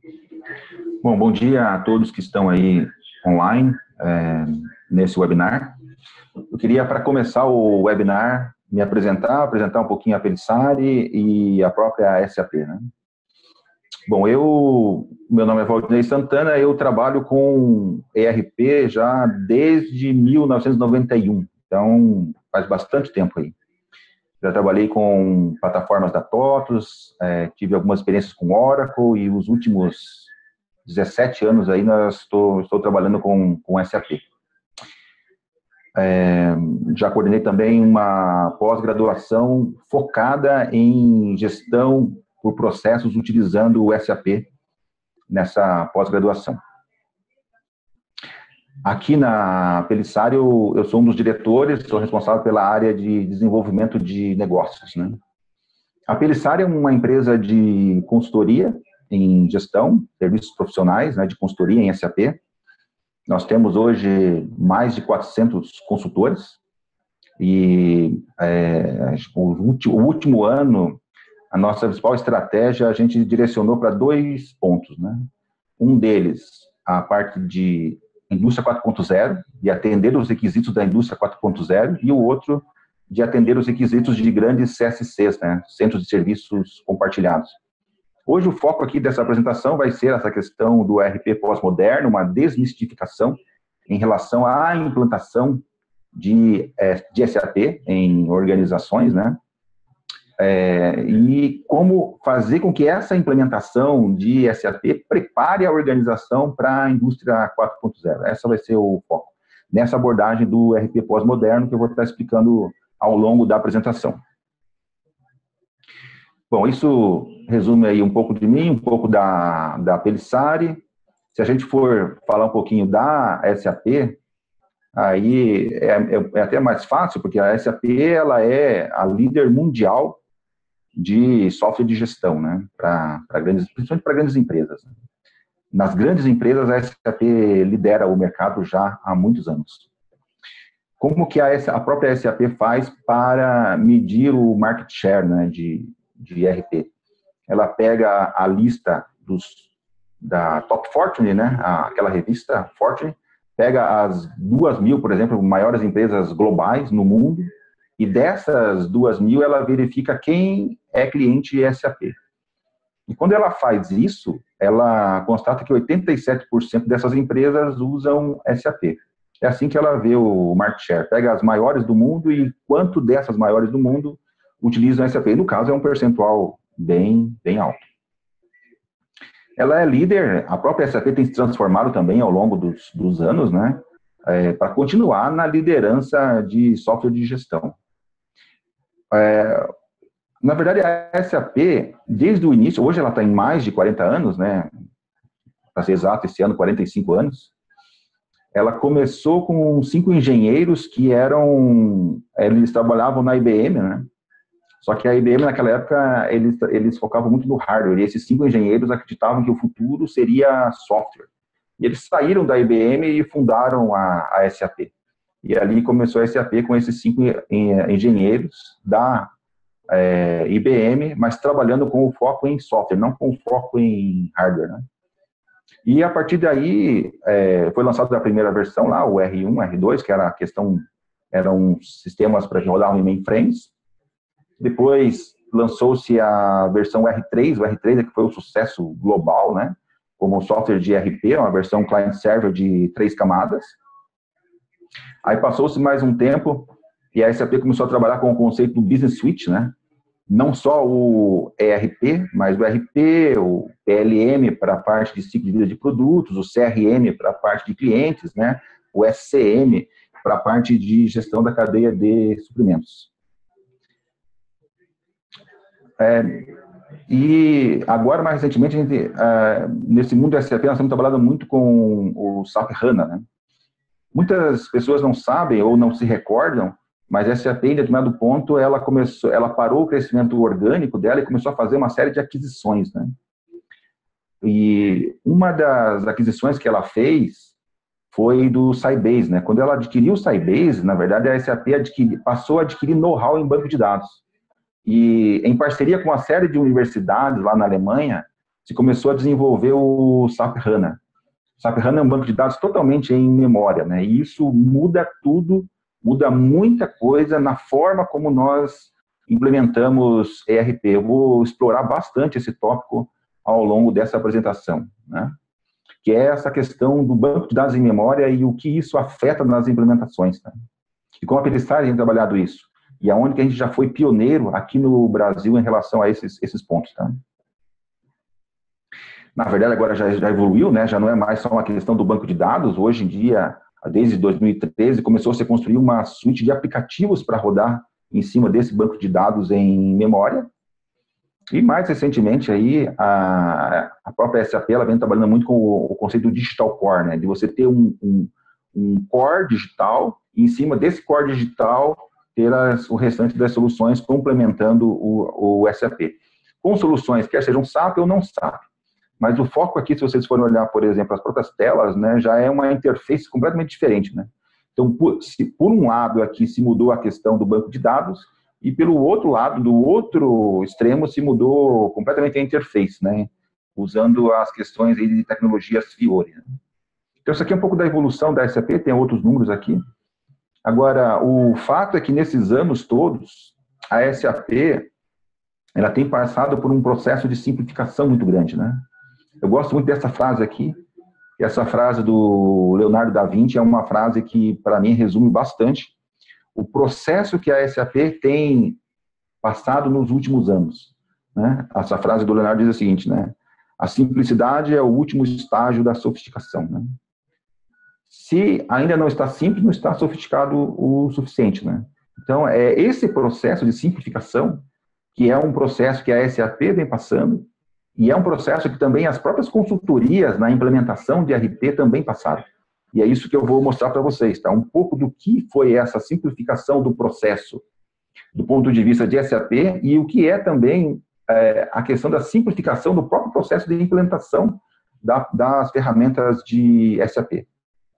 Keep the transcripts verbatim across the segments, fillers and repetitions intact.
Bom, bom dia a todos que estão aí online, é, nesse webinar. Eu queria, para começar o webinar, me apresentar, apresentar um pouquinho a Pellissari e a própria S A P, né? Bom, eu, meu nome é Valdinei Santana, eu trabalho com E R P já desde mil novecentos e noventa e um, então faz bastante tempo aí. Já trabalhei com plataformas da TOTVS, é, tive algumas experiências com Oracle e os últimos dezessete anos aí nós estou, estou trabalhando com, com S A P. É, já coordenei também uma pós-graduação focada em gestão por processos utilizando o S A P nessa pós-graduação. Aqui na Pellissari eu, eu sou um dos diretores, sou responsável pela área de desenvolvimento de negócios, né? A Pellissari é uma empresa de consultoria em gestão, serviços profissionais, né, de consultoria em S A P. Nós temos hoje mais de quatrocentos consultores e é, o, o último ano, a nossa principal estratégia, a gente direcionou para dois pontos, né? Um deles, a parte de indústria quatro ponto zero, de atender os requisitos da indústria quatro ponto zero, e o outro, de atender os requisitos de grandes C S Cs, né? Centros de Serviços Compartilhados. Hoje o foco aqui dessa apresentação vai ser essa questão do E R P pós-moderno, uma desmistificação em relação à implantação de, de S A P em organizações, né? É, e como fazer com que essa implementação de S A P prepare a organização para a indústria quatro ponto zero. Essa vai ser o foco, nessa abordagem do E R P pós-moderno que eu vou estar explicando ao longo da apresentação. Bom, isso resume aí um pouco de mim, um pouco da, da Pellissari. Se a gente for falar um pouquinho da S A P, aí é, é, é até mais fácil, porque a S A P ela é a líder mundial de software de gestão, né, para grandes, principalmente para grandes empresas. Nas grandes empresas, a S A P lidera o mercado já há muitos anos. Como que a, a própria S A P faz para medir o market share, né, de, de E R P? Ela pega a lista dos, da Top Fortune, né, aquela revista Fortune, pega as duas mil, por exemplo, maiores empresas globais no mundo, e dessas duas mil, ela verifica quem é cliente S A P. E quando ela faz isso, ela constata que oitenta e sete por cento dessas empresas usam S A P. É assim que ela vê o market share. Pega as maiores do mundo e quanto dessas maiores do mundo utilizam S A P. No caso, é um percentual bem, bem alto. Ela é líder, a própria S A P tem se transformado também ao longo dos, dos anos, né? É, para continuar na liderança de software de gestão. É, na verdade, a S A P, desde o início, hoje ela está em mais de quarenta anos, né? Para ser exato, esse ano, quarenta e cinco anos. Ela começou com cinco engenheiros que eram, eles trabalhavam na I B M, né? Só que a I B M, naquela época, eles, eles focavam muito no hardware, e esses cinco engenheiros acreditavam que o futuro seria software. E eles saíram da I B M e fundaram a, a S A P. E ali começou a S A P com esses cinco engenheiros da é, I B M, mas trabalhando com o foco em software, não com o foco em hardware, né? E a partir daí, é, foi lançada a primeira versão lá, o R um, R dois, que era a questão, eram sistemas para que rodavam em mainframes. Depois lançou-se a versão R três, o R três é que foi um sucesso global, né? Como software de E R P, uma versão client-server de três camadas. Aí passou-se mais um tempo e a S A P começou a trabalhar com o conceito do Business Suite, né? Não só o E R P, mas o R P, o P L M para a parte de ciclo de vida de produtos, o C R M para a parte de clientes, né? O S C M para a parte de gestão da cadeia de suprimentos. É, e agora, mais recentemente, a gente, uh, nesse mundo do S A P, nós estamos trabalhando muito com o S A P HANA, né? Muitas pessoas não sabem ou não se recordam, mas a S A P, em determinado ponto, ela começou, ela parou o crescimento orgânico dela e começou a fazer uma série de aquisições, né? E uma das aquisições que ela fez foi do Sybase, né? Quando ela adquiriu o Sybase, na verdade, a S A P adquiri, passou a adquirir know-how em banco de dados. E, em parceria com uma série de universidades lá na Alemanha, se começou a desenvolver o SAP HANA. O SAP HANA é um banco de dados totalmente em memória, né? E isso muda tudo, muda muita coisa na forma como nós implementamos E R P. Eu vou explorar bastante esse tópico ao longo dessa apresentação, né? Que é essa questão do banco de dados em memória e o que isso afeta nas implementações, né? E como a Pelissari tem trabalhado isso, e aonde que a gente já foi pioneiro aqui no Brasil em relação a esses, esses pontos, tá? Na verdade, agora já, já evoluiu, né? Já não é mais só uma questão do banco de dados. Hoje em dia, desde dois mil e treze, começou a se construir uma suite de aplicativos para rodar em cima desse banco de dados em memória. E mais recentemente, aí, a, a própria S A P ela vem trabalhando muito com o, o conceito do digital core, né? De você ter um, um, um core digital e em cima desse core digital ter as, o restante das soluções complementando o, o S A P. Com soluções, quer sejam SAP ou não SAP. Mas o foco aqui, se vocês forem olhar, por exemplo, as próprias telas, né, já é uma interface completamente diferente, né? Então, por, se, por um lado aqui se mudou a questão do banco de dados, e pelo outro lado, do outro extremo, se mudou completamente a interface, né? Usando as questões aí de tecnologias Fiori, né? Então, isso aqui é um pouco da evolução da S A P, tem outros números aqui. Agora, o fato é que nesses anos todos, a S A P, ela tem passado por um processo de simplificação muito grande, né? Eu gosto muito dessa frase aqui, que essa frase do Leonardo da Vinci é uma frase que, para mim, resume bastante o processo que a S A P tem passado nos últimos anos, né? Essa frase do Leonardo diz o seguinte, né? A simplicidade é o último estágio da sofisticação, né? Se ainda não está simples, não está sofisticado o suficiente, né? Então, é esse processo de simplificação, que é um processo que a S A P vem passando, e é um processo que também as próprias consultorias na implementação de E R P também passaram. E é isso que eu vou mostrar para vocês, tá? Um pouco do que foi essa simplificação do processo, do ponto de vista de S A P, e o que é também é, a questão da simplificação do próprio processo de implementação da, das ferramentas de S A P.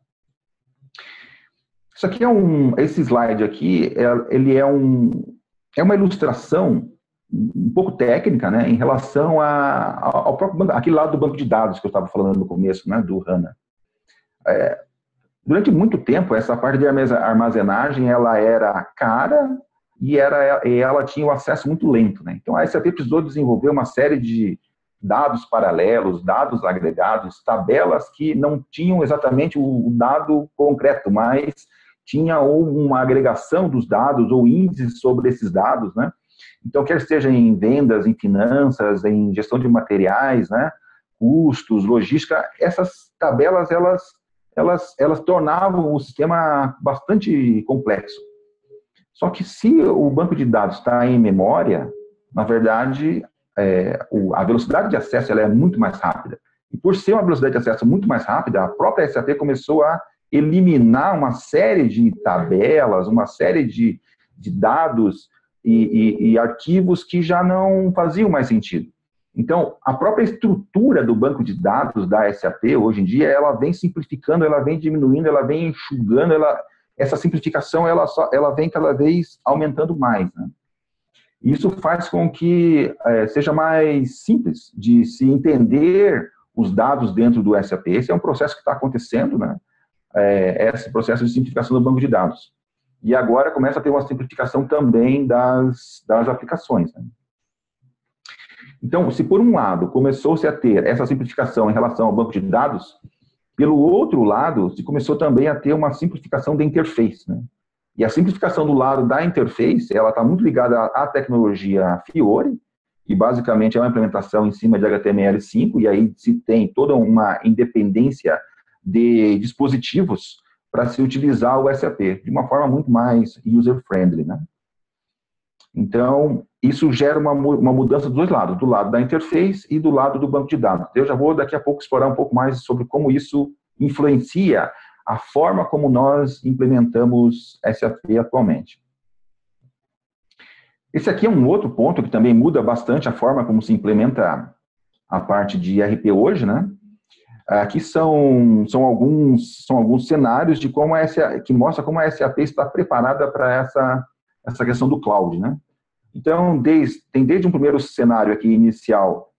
Isso aqui é um, esse slide aqui, é, ele é, um, é uma ilustração um pouco técnica, né, em relação a, ao próprio banco, aquele lado do banco de dados que eu estava falando no começo, né, do HANA. É, durante muito tempo, essa parte de armazenagem, ela era cara e, era, e ela tinha um acesso muito lento, né? Então, a S A P precisou desenvolver uma série de dados paralelos, dados agregados, tabelas que não tinham exatamente o dado concreto, mas tinha uma agregação dos dados ou índices sobre esses dados, né? Então, quer seja em vendas, em finanças, em gestão de materiais, né, custos, logística, essas tabelas, elas, elas, elas tornavam o sistema bastante complexo. Só que se o banco de dados está em memória, na verdade, é, o, a velocidade de acesso ela é muito mais rápida. E por ser uma velocidade de acesso muito mais rápida, a própria S A P começou a eliminar uma série de tabelas, uma série de, de dados E, e, e arquivos que já não faziam mais sentido. Então, a própria estrutura do banco de dados da S A P, hoje em dia, ela vem simplificando, ela vem diminuindo, ela vem enxugando, ela, essa simplificação ela, só, ela vem cada vez aumentando mais, né? Isso faz com que é, seja mais simples de se entender os dados dentro do S A P. Esse é um processo que está acontecendo, né? É, esse processo de simplificação do banco de dados. E agora começa a ter uma simplificação também das, das aplicações, né? Então, se por um lado começou-se a ter essa simplificação em relação ao banco de dados, pelo outro lado, se começou também a ter uma simplificação da interface, né? E a simplificação do lado da interface, ela está muito ligada à tecnologia Fiori, e basicamente é uma implementação em cima de H T M L cinco, e aí se tem toda uma independência de dispositivos para se utilizar o S A P, de uma forma muito mais user-friendly, né? Então, isso gera uma, uma mudança dos dois lados, do lado da interface e do lado do banco de dados. Eu já vou daqui a pouco explorar um pouco mais sobre como isso influencia a forma como nós implementamos S A P atualmente. Esse aqui é um outro ponto que também muda bastante a forma como se implementa a parte de E R P hoje, né? Aqui são, são, alguns, são alguns cenários de como a S A P, que mostra como a S A P está preparada para essa, essa questão do cloud, né? Então, desde, tem desde um primeiro cenário aqui inicial,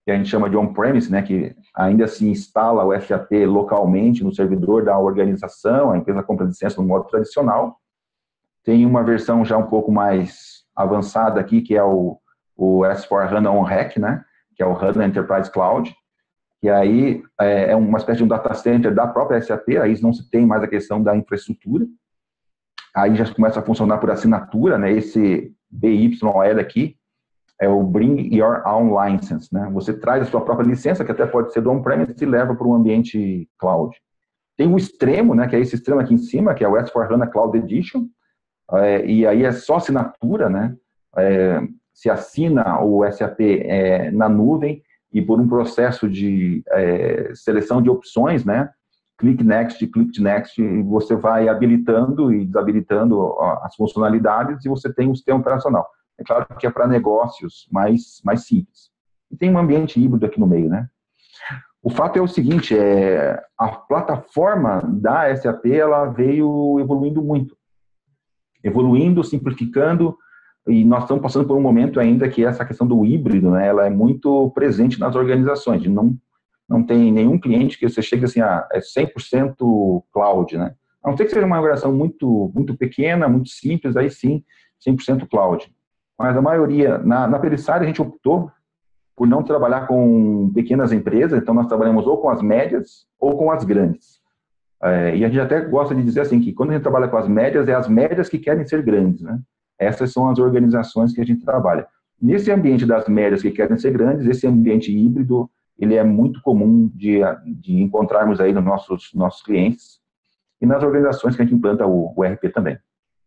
que a gente chama de on-premise, né, que ainda se instala o S A P localmente no servidor da organização, a empresa compra licença no modo tradicional. Tem uma versão já um pouco mais avançada aqui, que é o, o S quatro HANA On-Rack, né, que é o HANA Enterprise Cloud, que aí é, é uma espécie de um data center da própria S A P, aí não se tem mais a questão da infraestrutura. Aí já começa a funcionar por assinatura, né, esse B Y L aqui, é o Bring Your Own License, né? Você traz a sua própria licença, que até pode ser do on-premise, e leva para um ambiente cloud. Tem o extremo, né? Que é esse extremo aqui em cima, que é o S quatro HANA Cloud Edition, é, e aí é só assinatura, né? É, se assina o S A P é, na nuvem e por um processo de é, seleção de opções, né? Click Next, Click Next, e você vai habilitando e desabilitando as funcionalidades e você tem um sistema operacional. É claro que é para negócios mais, mais simples. E tem um ambiente híbrido aqui no meio, né? O fato é o seguinte, é, a plataforma da S A P, ela veio evoluindo muito. Evoluindo, simplificando, e nós estamos passando por um momento ainda que essa questão do híbrido, né, ela é muito presente nas organizações. Não, não tem nenhum cliente que você chegue assim, ah, é cem por cento cloud, né? A não ser que seja uma organização muito, muito pequena, muito simples, aí sim, cem por cento cloud. Mas a maioria, na, na Pellissari a gente optou por não trabalhar com pequenas empresas, então nós trabalhamos ou com as médias ou com as grandes. É, e a gente até gosta de dizer assim, que quando a gente trabalha com as médias, é as médias que querem ser grandes, né? Essas são as organizações que a gente trabalha. Nesse ambiente das médias que querem ser grandes, esse ambiente híbrido, ele é muito comum de, de encontrarmos aí nos nossos, nossos clientes e nas organizações que a gente implanta o, o R P também.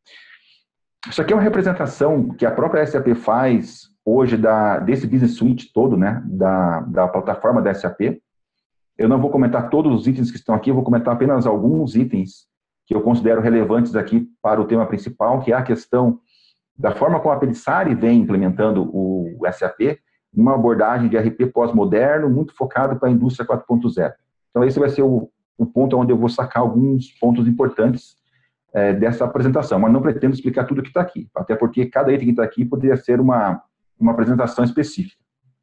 Isso aqui é uma representação que a própria S A P faz hoje da, desse Business Suite todo, né, da, da plataforma da S A P. Eu não vou comentar todos os itens que estão aqui, eu vou comentar apenas alguns itens que eu considero relevantes aqui para o tema principal, que é a questão da forma como a Pellissari vem implementando o S A P, uma abordagem de R P pós-moderno, muito focado para a indústria quatro ponto zero. Então, esse vai ser o, o ponto onde eu vou sacar alguns pontos importantes É, dessa apresentação, mas não pretendo explicar tudo que está aqui, até porque cada item que está aqui poderia ser uma, uma apresentação específica.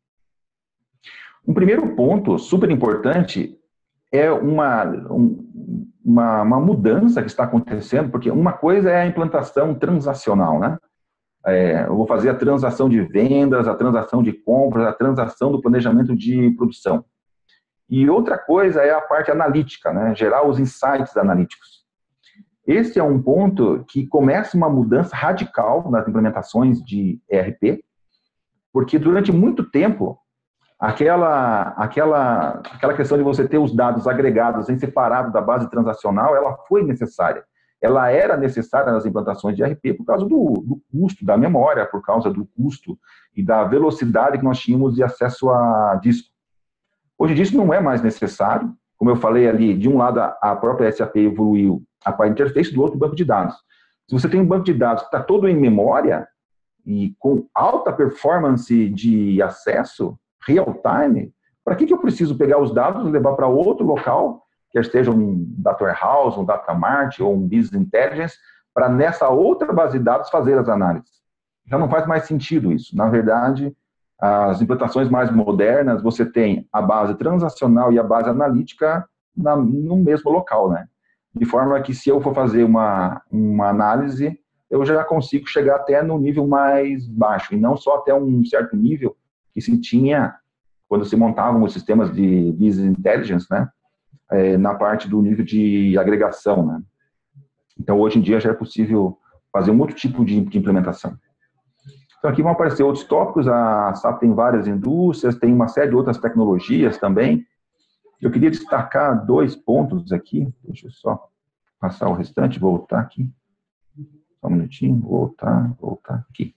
Um primeiro ponto super importante é uma, um, uma, uma mudança que está acontecendo, porque uma coisa é a implantação transacional, né? É, eu vou fazer a transação de vendas, a transação de compras, a transação do planejamento de produção. E outra coisa é a parte analítica, né? Gerar os insights analíticos. Esse é um ponto que começa uma mudança radical nas implementações de E R P, porque durante muito tempo, aquela, aquela, aquela questão de você ter os dados agregados em separado da base transacional, ela foi necessária. Ela era necessária nas implantações de E R P por causa do, do custo da memória, por causa do custo e da velocidade que nós tínhamos de acesso a disco. Hoje isso não é mais necessário. Como eu falei ali, de um lado a própria S A P evoluiu a parte interface, do outro banco de dados. Se você tem um banco de dados que está todo em memória e com alta performance de acesso, real time, para que, que eu preciso pegar os dados e levar para outro local, quer seja um data warehouse, um data mart ou um business intelligence, para nessa outra base de dados fazer as análises? Já não faz mais sentido isso. Na verdade, as implantações mais modernas, você tem a base transacional e a base analítica na, no mesmo local, né? De forma que se eu for fazer uma, uma análise, eu já consigo chegar até no nível mais baixo, e não só até um certo nível que se tinha quando se montavam os sistemas de business intelligence, né? É, na parte do nível de agregação, né? Então, hoje em dia já é possível fazer um outro tipo de, de implementação. Então, aqui vão aparecer outros tópicos. A S A P tem várias indústrias, tem uma série de outras tecnologias também. Eu queria destacar dois pontos aqui. Deixa eu só passar o restante, voltar aqui. Só um minutinho, voltar, voltar aqui.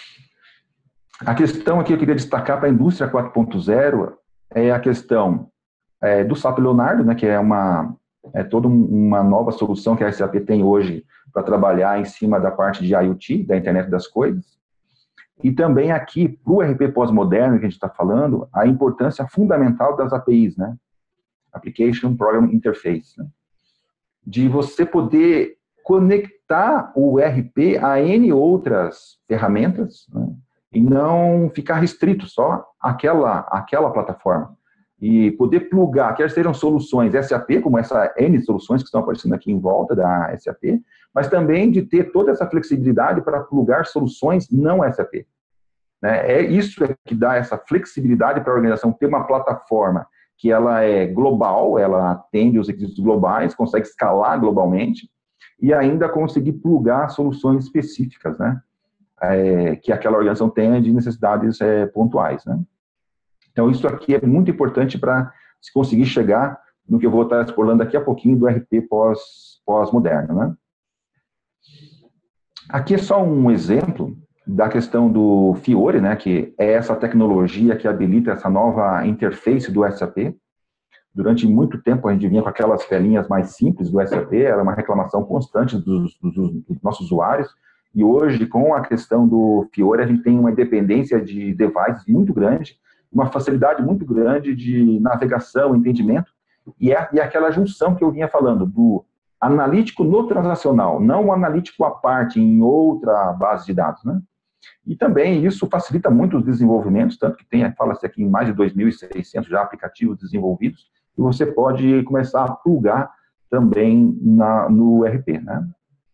A questão aqui que eu queria destacar para a indústria quatro ponto zero é a questão é, do S A P Leonardo, né, que é, uma, é toda uma nova solução que a S A P tem hoje para trabalhar em cima da parte de IoT, da internet das coisas. E também aqui, para o R P pós-moderno que a gente está falando, a importância fundamental das A P Is, né? Application Program Interface, né? De você poder conectar o R P a N outras ferramentas, né? e não ficar restrito só àquela, àquela plataforma. E poder plugar, quer sejam soluções S A P, como essa N soluções que estão aparecendo aqui em volta da S A P, mas também de ter toda essa flexibilidade para plugar soluções não S A P. Né? É isso que dá essa flexibilidade para a organização ter uma plataforma que ela é global, ela atende os requisitos globais, consegue escalar globalmente e ainda conseguir plugar soluções específicas, né? É, que aquela organização tenha de necessidades é, pontuais, né? Então, isso aqui é muito importante para se conseguir chegar no que eu vou estar explorando daqui a pouquinho do R P pós, pós-moderno, né? Aqui é só um exemplo da questão do Fiori, né, que é essa tecnologia que habilita essa nova interface do S A P. Durante muito tempo a gente vinha com aquelas telinhas mais simples do S A P, era uma reclamação constante dos, dos, dos nossos usuários, e hoje, com a questão do Fiori, a gente tem uma independência de devices muito grande, uma facilidade muito grande de navegação, entendimento, e é, e é aquela junção que eu vinha falando, do analítico no transacional, não o analítico à parte em outra base de dados, né? E também isso facilita muito os desenvolvimentos, tanto que tem, fala-se aqui em mais de dois mil e seiscentos já aplicativos desenvolvidos, e você pode começar a plugar também na, no R P, né?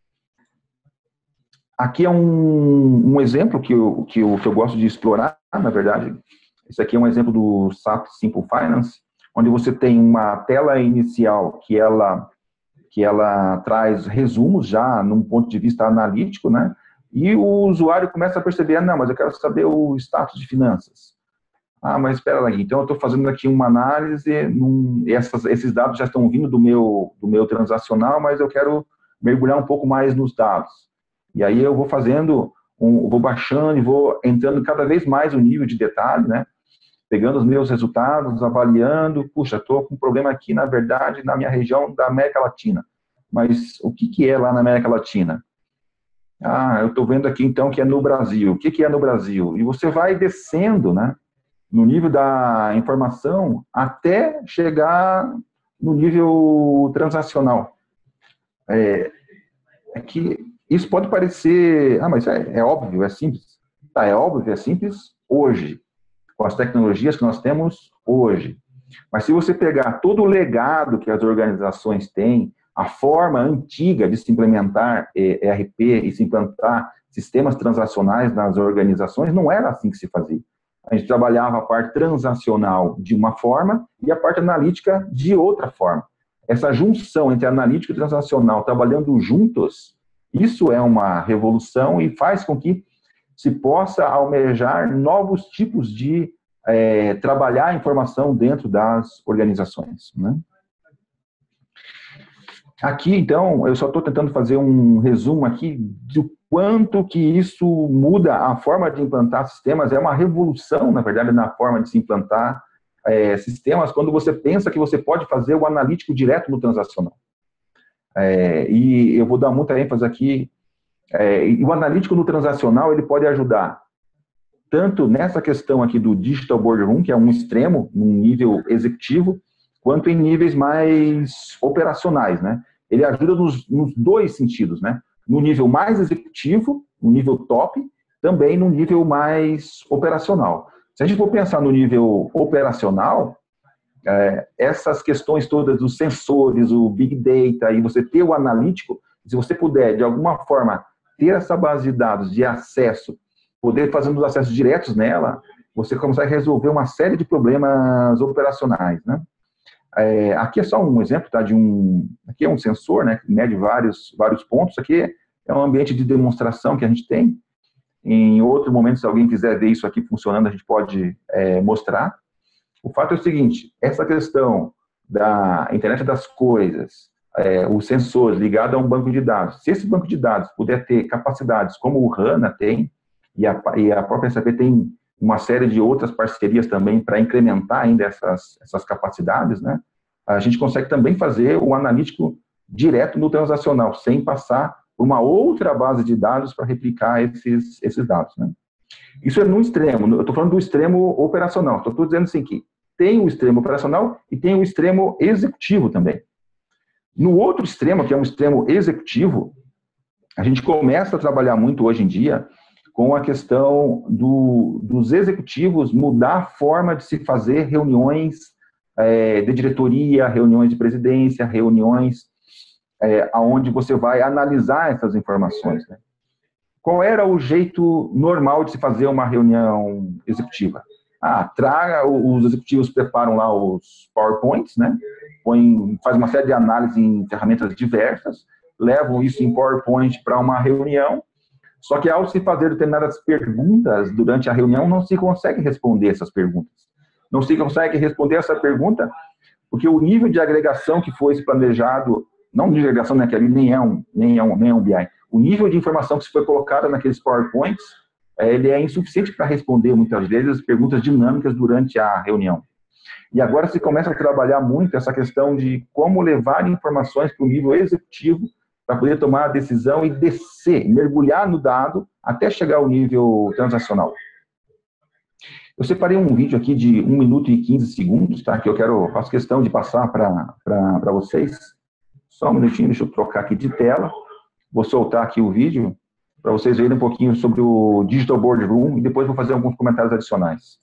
Aqui é um, um exemplo que eu, que, eu, que eu gosto de explorar, na verdade. Esse aqui é um exemplo do S A P Simple Finance, onde você tem uma tela inicial que ela, que ela traz resumos já num ponto de vista analítico, né? E o usuário começa a perceber, ah, não, mas eu quero saber o status de finanças. Ah, mas espera lá, então eu estou fazendo aqui uma análise, num, essas, esses dados já estão vindo do meu, do meu transacional, mas eu quero mergulhar um pouco mais nos dados. E aí eu vou fazendo, um, vou baixando e vou entrando cada vez mais o nível de detalhe, né? Pegando os meus resultados, avaliando, puxa, estou com um problema aqui, na verdade, na minha região da América Latina. Mas o que, que é lá na América Latina? Ah, eu estou vendo aqui, então, que é no Brasil. O que, que é no Brasil? E você vai descendo, né, no nível da informação até chegar no nível transacional. É, é que isso pode parecer... Ah, mas é, é óbvio, é simples. Tá, é óbvio, é simples hoje, com as tecnologias que nós temos hoje. Mas se você pegar todo o legado que as organizações têm, a forma antiga de se implementar E R P e se implantar sistemas transacionais nas organizações, não era assim que se fazia. A gente trabalhava a parte transacional de uma forma e a parte analítica de outra forma. Essa junção entre analítico e transacional trabalhando juntos, isso é uma revolução e faz com que se possa almejar novos tipos de é, trabalhar a informação dentro das organizações, né? Aqui, então, eu só estou tentando fazer um resumo aqui do quanto que isso muda a forma de implantar sistemas. É uma revolução, na verdade, na forma de se implantar é, sistemas, quando você pensa que você pode fazer o analítico direto no transacional. É, e eu vou dar muita ênfase aqui. É, e o analítico no transacional, ele pode ajudar tanto nessa questão aqui do Digital Boardroom, que é um extremo, num nível executivo, quanto em níveis mais operacionais, né? Ele ajuda nos, nos dois sentidos, né? No nível mais executivo, no nível top, também no nível mais operacional. Se a gente for pensar no nível operacional, é, essas questões todas dos sensores, o Big Data, e você ter o analítico, se você puder, de alguma forma, ter essa base de dados de acesso, poder fazer os acessos diretos nela, você consegue resolver uma série de problemas operacionais, né? É, aqui é só um exemplo, tá, de um... Aqui é um sensor, né, que mede vários, vários pontos. Aqui é um ambiente de demonstração que a gente tem. Em outro momento, se alguém quiser ver isso aqui funcionando, a gente pode é, mostrar. O fato é o seguinte, essa questão da internet das coisas, é, os sensores ligados a um banco de dados, se esse banco de dados puder ter capacidades como o HANA tem, e a, e a própria S A P tem uma série de outras parcerias também para incrementar ainda essas, essas capacidades, né? A gente consegue também fazer o analítico direto no transacional, sem passar por uma outra base de dados para replicar esses, esses dados, né? Isso é no extremo, eu estou falando do extremo operacional, estou dizendo assim que tem o extremo operacional e tem o extremo executivo também. No outro extremo, que é um extremo executivo, a gente começa a trabalhar muito hoje em dia com a questão do, dos executivos mudar a forma de se fazer reuniões é, de diretoria, reuniões de presidência, reuniões é, onde você vai analisar essas informações, né? Qual era o jeito normal de se fazer uma reunião executiva? Ah, traga, os executivos preparam lá os PowerPoints, né? Põe, faz uma série de análises em ferramentas diversas, levam isso em PowerPoint para uma reunião, só que ao se fazer determinadas perguntas durante a reunião, não se consegue responder essas perguntas. Não se consegue responder essa pergunta porque o nível de agregação que foi planejado, não o nível de agregação, né, que ali nem é um, nem é um, nem é um B I, o nível de informação que foi colocada naqueles PowerPoints, ele é insuficiente para responder, muitas vezes, perguntas dinâmicas durante a reunião. E agora se começa a trabalhar muito essa questão de como levar informações para o nível executivo para poder tomar a decisão e descer, mergulhar no dado até chegar ao nível transacional. Eu separei um vídeo aqui de um minuto e quinze segundos, tá? Que eu quero, faço questão de passar para vocês. Só um minutinho, deixa eu trocar aqui de tela. Vou soltar aqui o vídeo para vocês verem um pouquinho sobre o Digital Boardroom e depois vou fazer alguns comentários adicionais.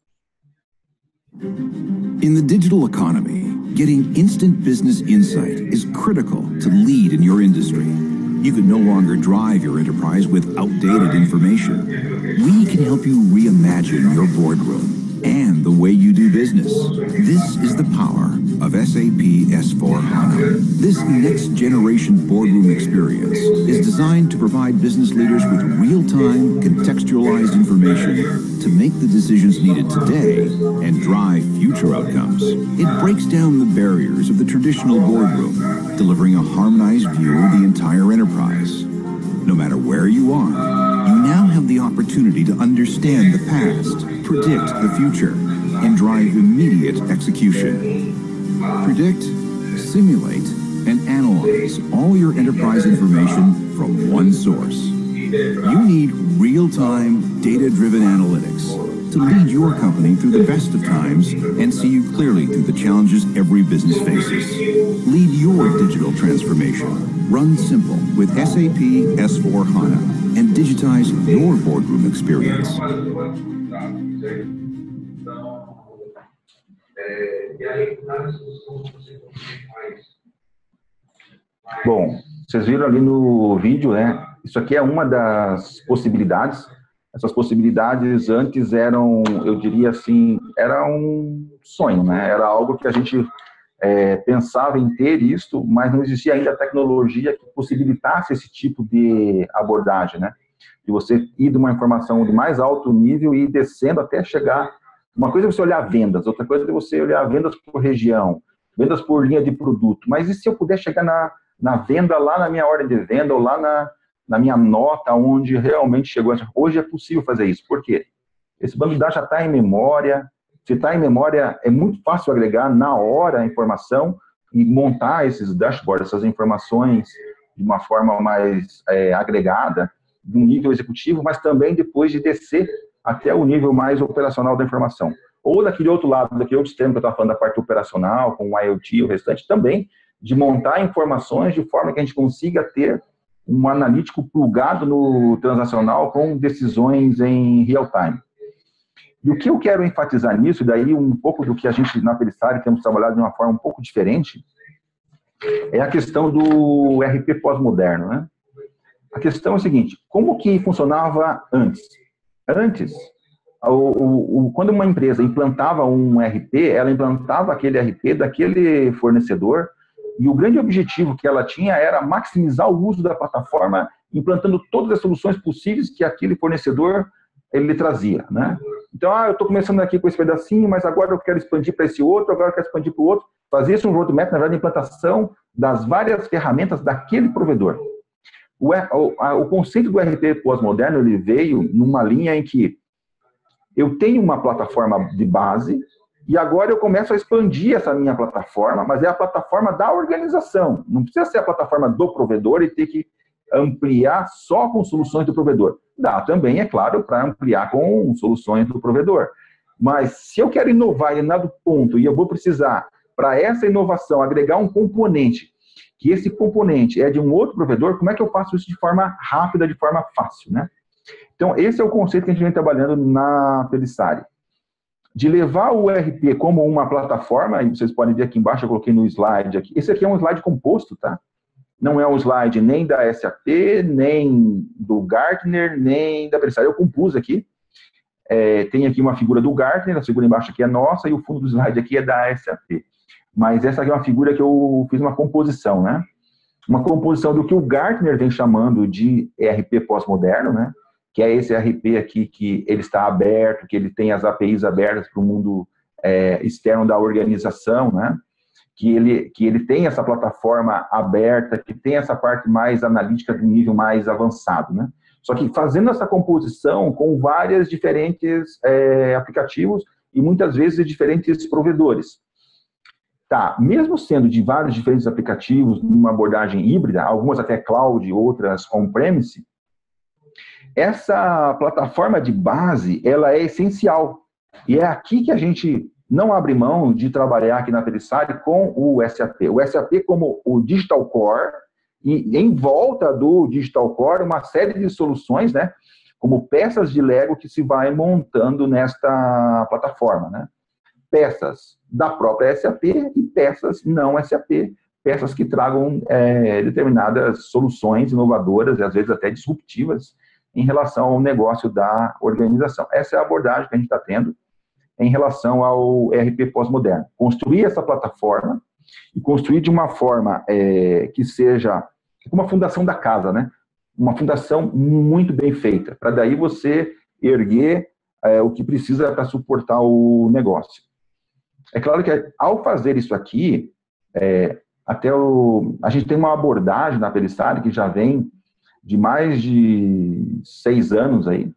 In the digital economy, getting instant business insight is critical to lead in your industry. You can no longer drive your enterprise with outdated information. We can help you reimagine your boardroom and the way you do business. This is the power of S A P S four HANA. This next-generation boardroom experience is designed to provide business leaders with real-time, contextualized information to make the decisions needed today and drive future outcomes. It breaks down the barriers of the traditional boardroom, delivering a harmonized view of the entire enterprise. No matter where you are, you now have the opportunity to understand the past, predict the future, and drive immediate execution. Predict, simulate, and analyze all your enterprise information from one source. You need real-time, data-driven analytics to lead your company through the best of times and see you clearly through the challenges every business faces. Lead your digital transformation. Run simple with S A P S four HANA and digitize your boardroom experience. Bom, vocês viram ali no vídeo, né? Isso aqui é uma das possibilidades. Essas possibilidades antes eram, eu diria assim, era um sonho, né? Era algo que a gente é, pensava em ter isto, mas não existia ainda a tecnologia que possibilitasse esse tipo de abordagem, né? De você ir de uma informação de mais alto nível e ir descendo até chegar. Uma coisa é você olhar vendas, outra coisa é você olhar vendas por região, vendas por linha de produto. Mas e se eu puder chegar na, na venda, lá na minha ordem de venda, ou lá na, na minha nota, onde realmente chegou? Hoje é possível fazer isso. Por quê? Esse banco de dados já está em memória. Se está em memória, é muito fácil agregar na hora a informação e montar esses dashboards, essas informações de uma forma mais é, agregada, de um nível executivo, mas também depois de descer até o nível mais operacional da informação. Ou daquele outro lado, daquele outro extremo que eu estava falando da parte operacional, com o IoT e o restante, também de montar informações de forma que a gente consiga ter um analítico plugado no transacional com decisões em real time. E o que eu quero enfatizar nisso, daí um pouco do que a gente na Pellissari temos trabalhado de uma forma um pouco diferente, é a questão do E R P pós-moderno, né? A questão é a seguinte, como que funcionava antes? Antes, o, o, o, quando uma empresa implantava um E R P, ela implantava aquele E R P daquele fornecedor e o grande objetivo que ela tinha era maximizar o uso da plataforma, implantando todas as soluções possíveis que aquele fornecedor ele trazia, né? Então, ah, eu estou começando aqui com esse pedacinho, mas agora eu quero expandir para esse outro, agora eu quero expandir para o outro. Fazer isso um roadmap, na verdade, implantação das várias ferramentas daquele provedor. O, o, a, o conceito do E R P pós-moderno, ele veio numa linha em que eu tenho uma plataforma de base e agora eu começo a expandir essa minha plataforma, mas é a plataforma da organização. Não precisa ser a plataforma do provedor e ter que ampliar só com soluções do provedor. Dá também, é claro, para ampliar com soluções do provedor. Mas se eu quero inovar em determinado ponto e eu vou precisar, para essa inovação, agregar um componente, que esse componente é de um outro provedor, como é que eu faço isso de forma rápida, de forma fácil, né? Então, esse é o conceito que a gente vem trabalhando na Pellissari. De levar o E R P como uma plataforma, e vocês podem ver aqui embaixo, eu coloquei no slide aqui. Esse aqui é um slide composto, tá? Não é um slide nem da S A P, nem do Gartner, nem da Pellissari. Eu compus aqui. É, tem aqui uma figura do Gartner, a figura embaixo aqui é nossa, e o fundo do slide aqui é da S A P. Mas essa aqui é uma figura que eu fiz uma composição, né? Uma composição do que o Gartner vem chamando de E R P pós-moderno, né? Que é esse E R P aqui que ele está aberto, que ele tem as A P Is abertas para o mundo é, externo da organização, né? Que ele, que ele tem essa plataforma aberta, que tem essa parte mais analítica do nível mais avançado, né? Só que fazendo essa composição com várias diferentes é, aplicativos e muitas vezes de diferentes provedores. Tá, mesmo sendo de vários diferentes aplicativos, numa abordagem híbrida, algumas até cloud, outras on-premise, essa plataforma de base, ela é essencial. E é aqui que a gente não abre mão de trabalhar aqui na Pellissari com o S A P. O S A P como o Digital Core, e em volta do Digital Core, uma série de soluções, né, como peças de Lego que se vai montando nesta plataforma, né? Peças da própria S A P e peças não S A P, peças que tragam é, determinadas soluções inovadoras e às vezes até disruptivas em relação ao negócio da organização. Essa é a abordagem que a gente está tendo em relação ao E R P pós-moderno. Construir essa plataforma e construir de uma forma é, que seja uma fundação da casa, né? Uma fundação muito bem feita, para daí você erguer é, o que precisa para suportar o negócio. É claro que ao fazer isso aqui, é, até o, a gente tem uma abordagem na Pellissari que já vem de mais de seis anos aí,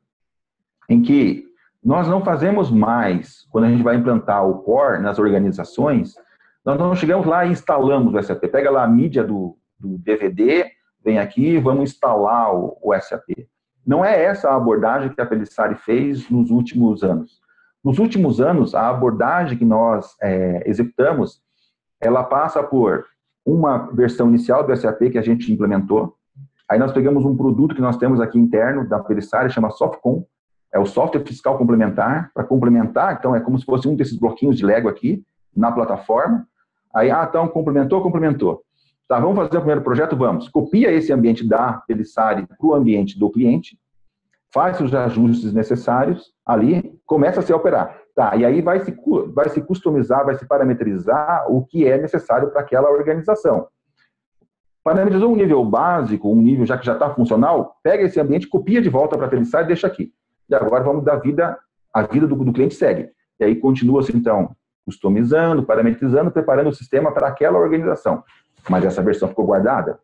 em que nós não fazemos mais, quando a gente vai implantar o Core nas organizações, nós não chegamos lá e instalamos o S A P. Pega lá a mídia do, do D V D, vem aqui, vamos instalar o, o S A P. Não é essa a abordagem que a Pellissari fez nos últimos anos. Nos últimos anos, a abordagem que nós é, executamos, ela passa por uma versão inicial do S A P que a gente implementou. Aí nós pegamos um produto que nós temos aqui interno da Pellissari, chama Softcom, é o software fiscal complementar, para complementar, então é como se fosse um desses bloquinhos de Lego aqui, na plataforma. Aí, ah, então, complementou, complementou. Tá, vamos fazer o primeiro projeto? Vamos. Copia esse ambiente da Pellissari para o ambiente do cliente, faz os ajustes necessários ali, começa a se operar. Tá, e aí vai se, vai se customizar, vai se parametrizar o que é necessário para aquela organização. Parametrizou um nível básico, um nível já que já está funcional, pega esse ambiente, copia de volta para a Pellissari e deixa aqui. E agora vamos dar vida, a vida do, do cliente segue. E aí continua-se, então, customizando, parametrizando, preparando o sistema para aquela organização. Mas essa versão ficou guardada.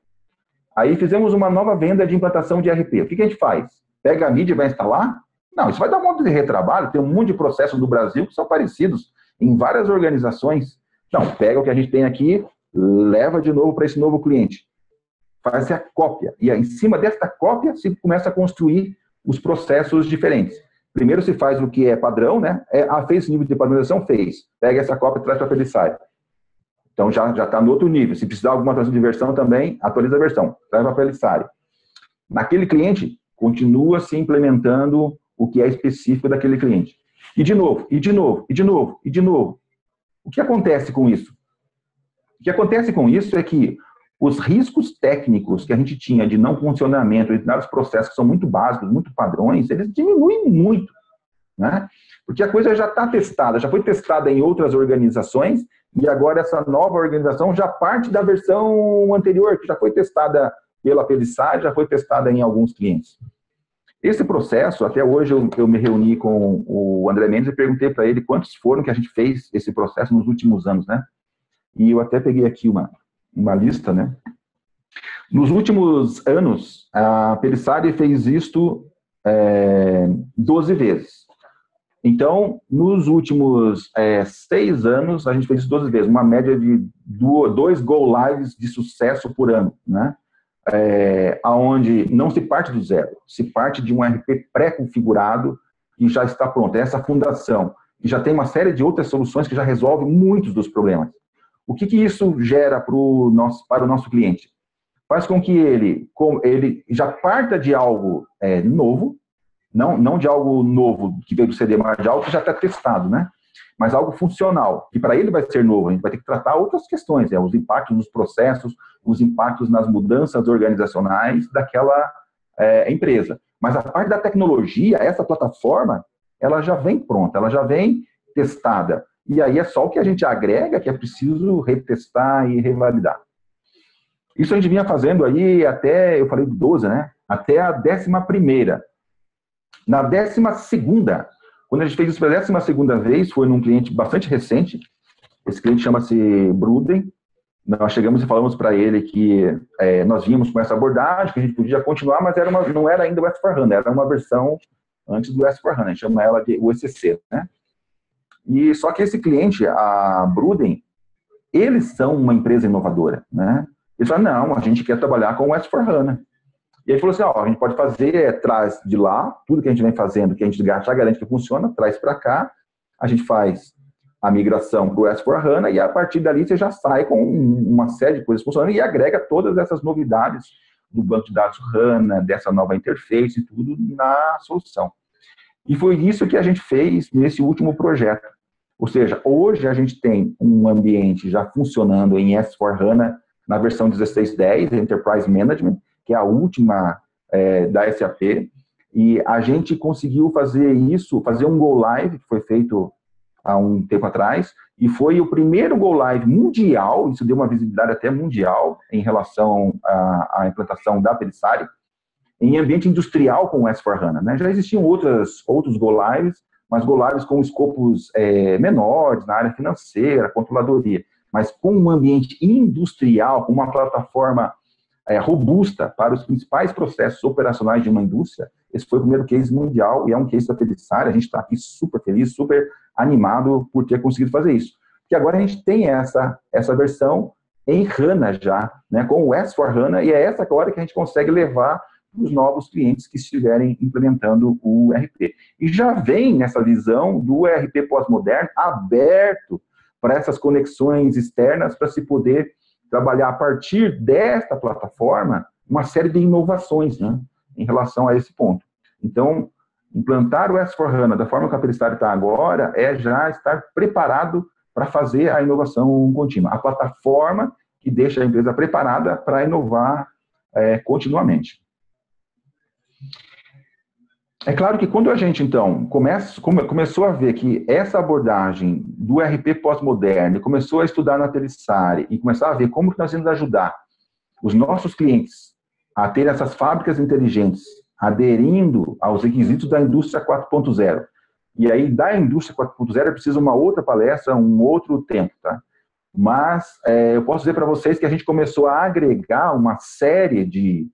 Aí fizemos uma nova venda de implantação de E R P. O que, que a gente faz? Pega a mídia e vai instalar? Não, isso vai dar um monte de retrabalho, tem um monte de processos no Brasil que são parecidos em várias organizações. Não, pega o que a gente tem aqui, leva de novo para esse novo cliente. Faz a cópia. E aí, em cima desta cópia, se começa a construir os processos diferentes. Primeiro se faz o que é padrão, né? É, ah, fez esse nível de padronização? Fez. Pega essa cópia e traz para a Pellissari. Então já está no outro nível. Se precisar de alguma atualização de versão também, atualiza a versão. Traz para a Pellissari. Naquele cliente, continua se implementando o que é específico daquele cliente. E de novo, e de novo, e de novo, e de novo. O que acontece com isso? O que acontece com isso é que os riscos técnicos que a gente tinha de não funcionamento de determinados processos que são muito básicos, muito padrões, eles diminuem muito, né? Porque a coisa já está testada, já foi testada em outras organizações e agora essa nova organização já parte da versão anterior, que já foi testada pela Pellissari, já foi testada em alguns clientes. Esse processo, até hoje eu, eu me reuni com o André Mendes e perguntei para ele quantos foram que a gente fez esse processo nos últimos anos, né? E eu até peguei aqui uma, uma lista, né? Nos últimos anos, a Pellissari fez isto é, doze vezes. Então, nos últimos é, seis anos, a gente fez isso doze vezes, uma média de dois go-lives de sucesso por ano, né? É, onde não se parte do zero, se parte de um E R P pré-configurado que já está pronto. Essa fundação, e já tem uma série de outras soluções que já resolvem muitos dos problemas. O que, que isso gera pro nosso, para o nosso cliente? Faz com que ele, com, ele já parta de algo é, novo, não, não de algo novo que veio do C D, mas de algo que já está testado, né? Mas algo funcional, que para ele vai ser novo. A gente vai ter que tratar outras questões, né? Os impactos nos processos, os impactos nas mudanças organizacionais daquela é, empresa. Mas a parte da tecnologia, essa plataforma, ela já vem pronta, ela já vem testada. E aí é só o que a gente agrega que é preciso retestar e revalidar. Isso a gente vinha fazendo aí até, eu falei do doze, né? Até a décima primeira. Na décima segunda, quando a gente fez isso pela décima segunda vez, foi num cliente bastante recente. Esse cliente chama-se Bruden. Nós chegamos e falamos para ele que é, nós vínhamos com essa abordagem, que a gente podia continuar, mas era uma, não era ainda o S quatro HANA, era uma versão antes do S quatro HANA, a gente chama ela de U E C C, né? E só que esse cliente, a Bruden, eles são uma empresa inovadora, né? Eles falaram, não, a gente quer trabalhar com o S quatro HANA. E ele falou assim, ó, a gente pode fazer, é, traz de lá, tudo que a gente vem fazendo, que a gente já garante que funciona, traz para cá, a gente faz a migração para o S quatro HANA e a partir dali você já sai com uma série de coisas funcionando e agrega todas essas novidades do banco de dados HANA, dessa nova interface e tudo na solução. E foi isso que a gente fez nesse último projeto. Ou seja, hoje a gente tem um ambiente já funcionando em S quatro HANA na versão dezesseis dez, Enterprise Management, que é a última é, da S A P, e a gente conseguiu fazer isso, fazer um Go Live, que foi feito há um tempo atrás, e foi o primeiro Go Live mundial, isso deu uma visibilidade até mundial em relação à, à implantação da Pellissari, em ambiente industrial com o S quatro HANA, né? Já existiam outras, outros Go Lives, mas Go Lives com escopos é, menores, na área financeira, controladoria, mas com um ambiente industrial, com uma plataforma é, robusta para os principais processos operacionais de uma indústria, esse foi o primeiro case mundial e é um case da Pellissari. A gente está aqui super feliz, super animado por ter conseguido fazer isso. Porque agora a gente tem essa, essa versão em HANA já, né, com o S quatro HANA, e é essa hora que a gente consegue levar os novos clientes que estiverem implementando o E R P. E já vem nessa visão do E R P pós-moderno aberto para essas conexões externas, para se poder trabalhar a partir desta plataforma uma série de inovações, né, em relação a esse ponto. Então, implantar o S quatro HANA da forma que a Pellissari está agora é já estar preparado para fazer a inovação contínua. A plataforma que deixa a empresa preparada para inovar é, continuamente. É claro que quando a gente, então, começa, come, começou a ver que essa abordagem do E R P pós-moderno, começou a estudar na Pellissari e começar a ver como que nós vamos ajudar os nossos clientes a ter essas fábricas inteligentes aderindo aos requisitos da indústria quatro ponto zero. E aí, da indústria quatro ponto zero, é preciso uma outra palestra, um outro tempo, tá? Mas é, eu posso dizer para vocês que a gente começou a agregar uma série de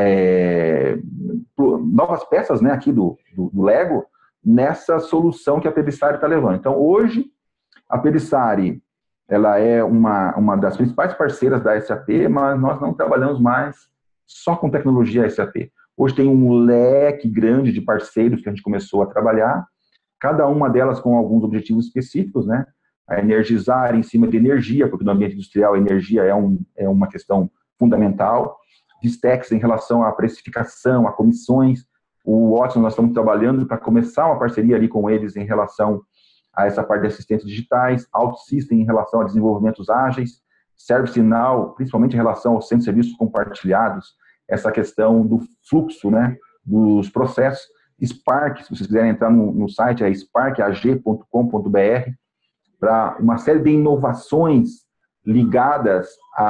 É, novas peças, né, aqui do, do, do Lego, nessa solução que a Pellissari está levando. Então, hoje, a Pellissari, ela é uma, uma das principais parceiras da S A P, mas nós não trabalhamos mais só com tecnologia S A P. Hoje tem um leque grande de parceiros que a gente começou a trabalhar, cada uma delas com alguns objetivos específicos, né, a energizar em cima de energia, porque no ambiente industrial a energia é, um, é uma questão fundamental, de stacks em relação à precificação, a comissões. O Watson, nós estamos trabalhando para começar uma parceria ali com eles em relação a essa parte de assistentes digitais, OutSystem em relação a desenvolvimentos ágeis, ServiceNow, principalmente em relação aos centros de serviços compartilhados, essa questão do fluxo, né, dos processos. Spark, se vocês quiserem entrar no, no site, é spark a g ponto com ponto b r, para uma série de inovações ligadas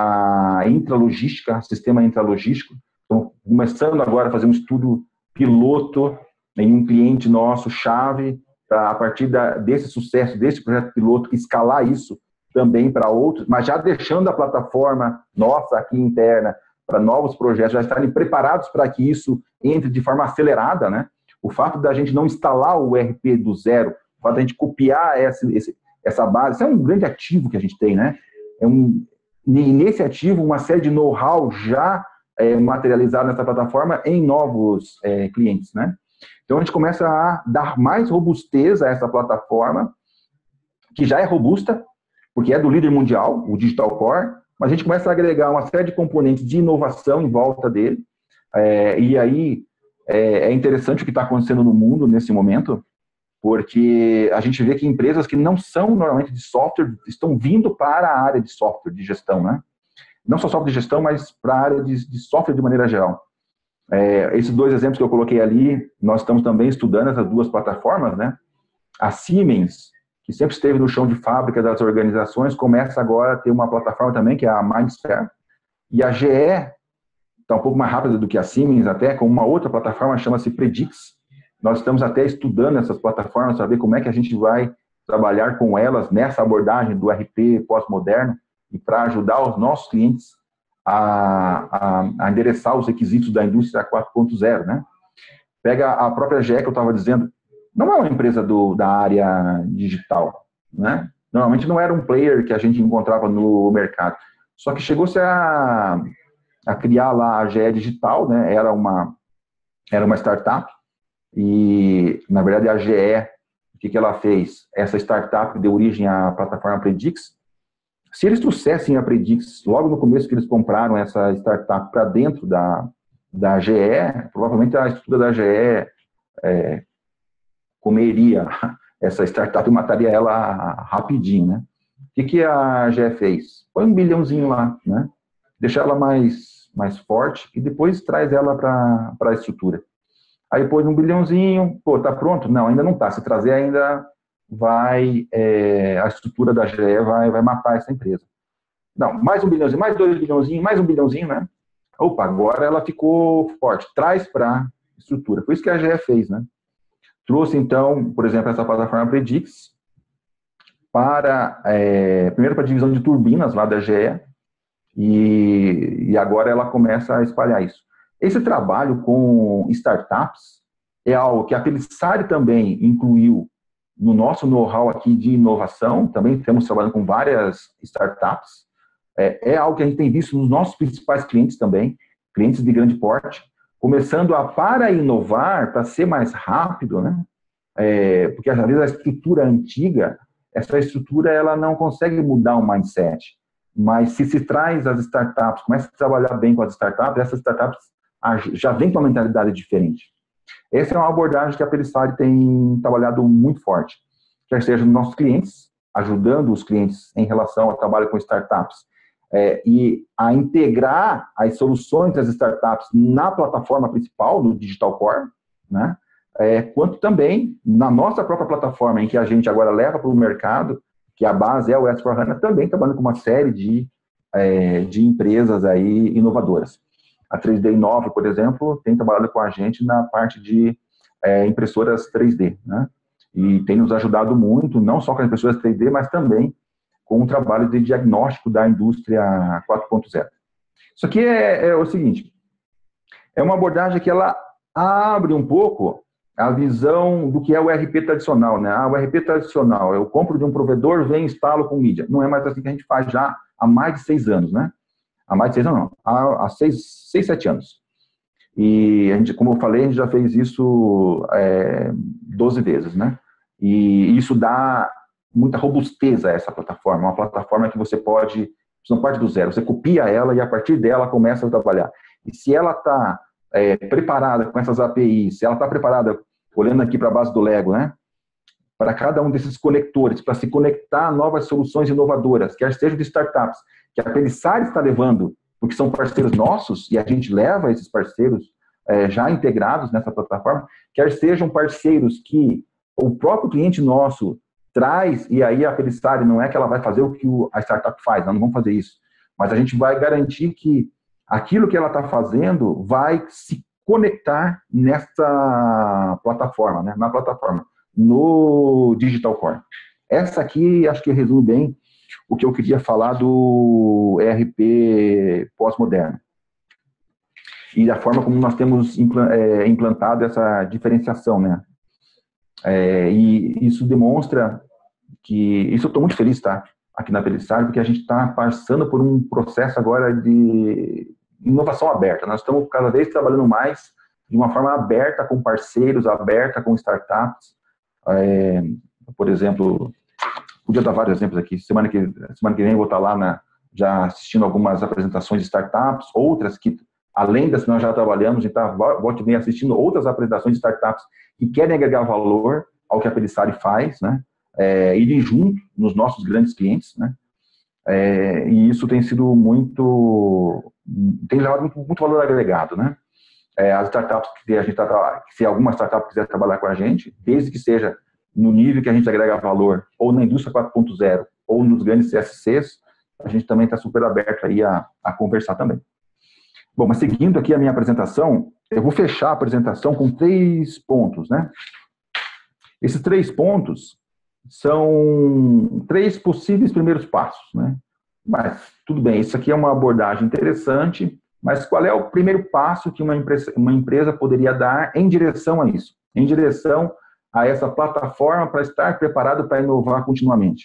à intralogística, sistema intralogístico. Estamos começando agora a fazer um estudo piloto em um cliente nosso, chave, para, a partir da, desse sucesso, desse projeto piloto, escalar isso também para outros, mas já deixando a plataforma nossa aqui interna para novos projetos, já estarem preparados para que isso entre de forma acelerada, né? O fato da gente não instalar o E R P do zero, o fato da gente copiar essa, essa base, isso é um grande ativo que a gente tem, né? É um, nesse ativo, uma série de know-how já é, materializado nessa plataforma em novos é, clientes, né? Então, a gente começa a dar mais robustez a essa plataforma, que já é robusta, porque é do líder mundial, o Digital Core, mas a gente começa a agregar uma série de componentes de inovação em volta dele, é, e aí é, é interessante o que está acontecendo no mundo nesse momento, porque a gente vê que empresas que não são normalmente de software estão vindo para a área de software de gestão, né? Não só software de gestão, mas para a área de, de software de maneira geral. É, esses dois exemplos que eu coloquei ali, nós estamos também estudando essas duas plataformas, né? A Siemens, que sempre esteve no chão de fábrica das organizações, começa agora a ter uma plataforma também, que é a Mindsphere, e a G E está um pouco mais rápida do que a Siemens, até com uma outra plataforma, chama-se Predix. Nós estamos até estudando essas plataformas para ver como é que a gente vai trabalhar com elas nessa abordagem do R P pós-moderno e para ajudar os nossos clientes a, a, a endereçar os requisitos da indústria quatro ponto zero, né? Pega a própria G E que eu estava dizendo, não é uma empresa do, da área digital, né? Normalmente não era um player que a gente encontrava no mercado. Só que chegou-se a, a criar lá a G E Digital, né? Era uma, era uma startup. E, na verdade, a G E, o que, que ela fez? Essa startup deu origem à plataforma Predix. Se eles trouxessem a Predix logo no começo que eles compraram essa startup para dentro da, da G E, provavelmente a estrutura da G E é, comeria essa startup e mataria ela rapidinho, né? O que, que a G E fez? Põe um bilhãozinho lá, né? Deixa ela mais, mais forte e depois traz ela para a estrutura. Aí pôs um bilhãozinho, pô, tá pronto? Não, ainda não tá. Se trazer ainda vai, é, a estrutura da G E vai, vai matar essa empresa. Não, mais um bilhãozinho, mais dois bilhãozinhos, mais um bilhãozinho, né? Opa, agora ela ficou forte. Traz para a estrutura. Foi isso que a G E fez, né? Trouxe, então, por exemplo, essa plataforma Predix para, é, primeiro para a divisão de turbinas lá da G E e, e agora ela começa a espalhar isso. Esse trabalho com startups é algo que a Pelsari também incluiu no nosso know-how aqui de inovação, também estamos trabalhando com várias startups, é, é algo que a gente tem visto nos nossos principais clientes também, clientes de grande porte, começando a, para inovar, para ser mais rápido, né? É, porque às vezes a estrutura antiga, essa estrutura ela não consegue mudar o mindset, mas se se traz as startups, começa a trabalhar bem com as startups, essas startups já vem com uma mentalidade diferente. Essa é uma abordagem que a Pelsari tem trabalhado muito forte, quer seja nos nossos clientes, ajudando os clientes em relação ao trabalho com startups, é, e a integrar as soluções das startups na plataforma principal, do Digital Core, né? É, quanto também na nossa própria plataforma, em que a gente agora leva para o mercado, que a base é o S quatro HANA, também trabalhando com uma série de, é, de empresas aí inovadoras. A três D Inova, por exemplo, tem trabalhado com a gente na parte de é, impressoras três D, né? E tem nos ajudado muito, não só com as impressoras três D, mas também com o trabalho de diagnóstico da indústria quatro ponto zero. Isso aqui é, é o seguinte, é uma abordagem que ela abre um pouco a visão do que é o R P tradicional, né? Ah, o R P tradicional, eu compro de um provedor, venho e instalo com mídia. Não é mais assim que a gente faz já há mais de seis anos, né? Há mais de seis anos, não. Há, há seis, seis, sete anos. E, a gente, como eu falei, a gente já fez isso é, doze vezes, né? E isso dá muita robustez a essa plataforma. Uma plataforma que você pode, você não parte do zero, você copia ela e a partir dela começa a trabalhar. E se ela está é, preparada com essas A P Is, se ela está preparada, olhando aqui para a base do Lego, né? Para cada um desses conectores, para se conectar a novas soluções inovadoras, quer seja de startups, que a Pelsari está levando, porque são parceiros nossos, e a gente leva esses parceiros é, já integrados nessa plataforma, quer sejam parceiros que o próprio cliente nosso traz, e aí a Pelsari não é que ela vai fazer o que a startup faz, nós não vamos fazer isso, mas a gente vai garantir que aquilo que ela está fazendo vai se conectar nessa plataforma, né, na plataforma, no Digital Core. Essa aqui, acho que resume bem o que eu queria falar do R P pós-moderno. E da forma como nós temos implantado essa diferenciação, né? É, e isso demonstra que... Isso eu estou muito feliz, tá? Aqui na Pelsari, porque a gente está passando por um processo agora de inovação aberta. Nós estamos cada vez trabalhando mais de uma forma aberta com parceiros, aberta com startups. É, por exemplo... Podia dar vários exemplos aqui. Semana que, semana que vem eu vou estar lá na, já assistindo algumas apresentações de startups, outras que além das que nós já trabalhamos, a gente está volta e meia assistindo outras apresentações de startups que querem agregar valor ao que a Pellissari faz, né? É, irem junto nos nossos grandes clientes, né? É, e isso tem sido muito, tem levado muito, muito valor agregado, né? É, as startups que a gente tá, se alguma startup quiser trabalhar com a gente, desde que seja no nível que a gente agrega valor, ou na indústria quatro ponto zero, ou nos grandes C S Cs, a gente também está super aberto aí a, a conversar também. Bom, mas seguindo aqui a minha apresentação, eu vou fechar a apresentação com três pontos, né? Esses três pontos são três possíveis primeiros passos, né? Mas, tudo bem, isso aqui é uma abordagem interessante, mas qual é o primeiro passo que uma empresa, uma empresa poderia dar em direção a isso? Em direção a essa plataforma para estar preparado para inovar continuamente.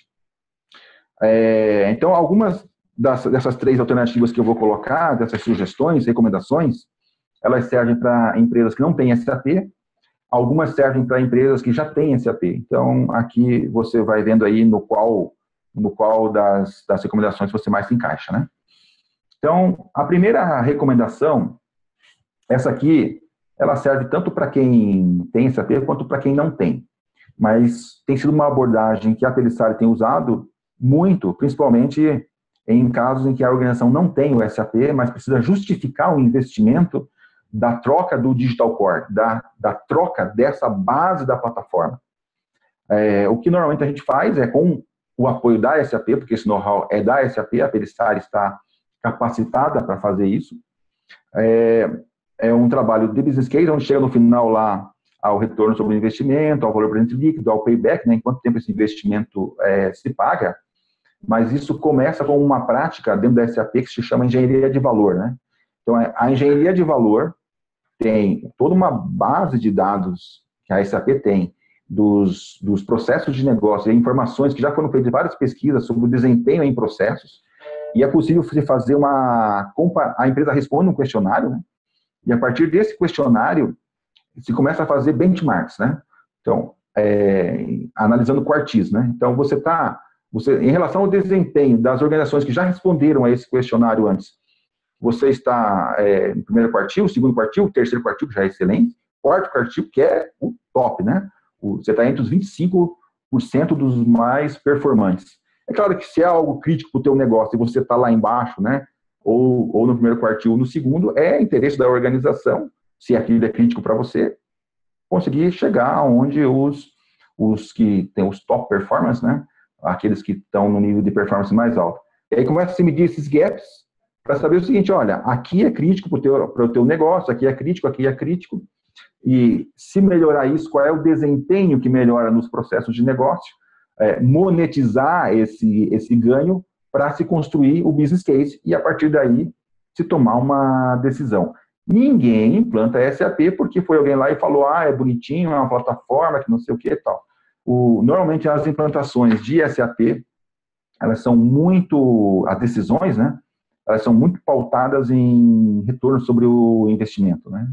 É, então, algumas das, dessas três alternativas que eu vou colocar, dessas sugestões, recomendações, elas servem para empresas que não têm S A P, algumas servem para empresas que já têm S A P. Então, aqui você vai vendo aí no qual, no qual das, das recomendações você mais se encaixa, né? Então, a primeira recomendação, essa aqui, ela serve tanto para quem tem S A P quanto para quem não tem. Mas tem sido uma abordagem que a Pellissari tem usado muito, principalmente em casos em que a organização não tem o S A P, mas precisa justificar o investimento da troca do Digital Core, da, da troca dessa base da plataforma. É, o que normalmente a gente faz é com o apoio da S A P, porque esse know-how é da S A P, a Pellissari está capacitada para fazer isso. É, é um trabalho de business case, onde chega no final lá ao retorno sobre o investimento, ao valor presente líquido, ao payback, né, em quanto tempo esse investimento é, se paga, mas isso começa com uma prática dentro da S A P que se chama engenharia de valor, né? Então, a engenharia de valor tem toda uma base de dados que a S A P tem dos, dos processos de negócio e informações que já foram feitas várias pesquisas sobre o desempenho em processos, e é possível você fazer uma... A empresa responde um questionário, né? E a partir desse questionário, se começa a fazer benchmarks, né? Então, é, analisando quartis, né? Então, você está... Você, em relação ao desempenho das organizações que já responderam a esse questionário antes, você está é, no primeiro quartil, segundo quartil, terceiro quartil, que já é excelente, quarto quartil, que é o top, né? O, você está entre os vinte e cinco por cento dos mais performantes. É claro que se é algo crítico para o teu negócio e você está lá embaixo, né? Ou, ou no primeiro quartil ou no segundo, é interesse da organização, se aquilo é crítico para você, conseguir chegar onde os, os que têm os top performance, né? Aqueles que estão no nível de performance mais alto. E aí começa a se medir esses gaps para saber o seguinte, olha, aqui é crítico para o teu, para o teu negócio, aqui é crítico, aqui é crítico, e se melhorar isso, qual é o desempenho que melhora nos processos de negócio, é, monetizar esse, esse ganho para se construir o business case e, a partir daí, se tomar uma decisão. Ninguém implanta S A P porque foi alguém lá e falou, ah, é bonitinho, é uma plataforma, que não sei o que e tal. O, normalmente, as implantações de S A P, elas são muito, as decisões, né, elas são muito pautadas em retorno sobre o investimento, né.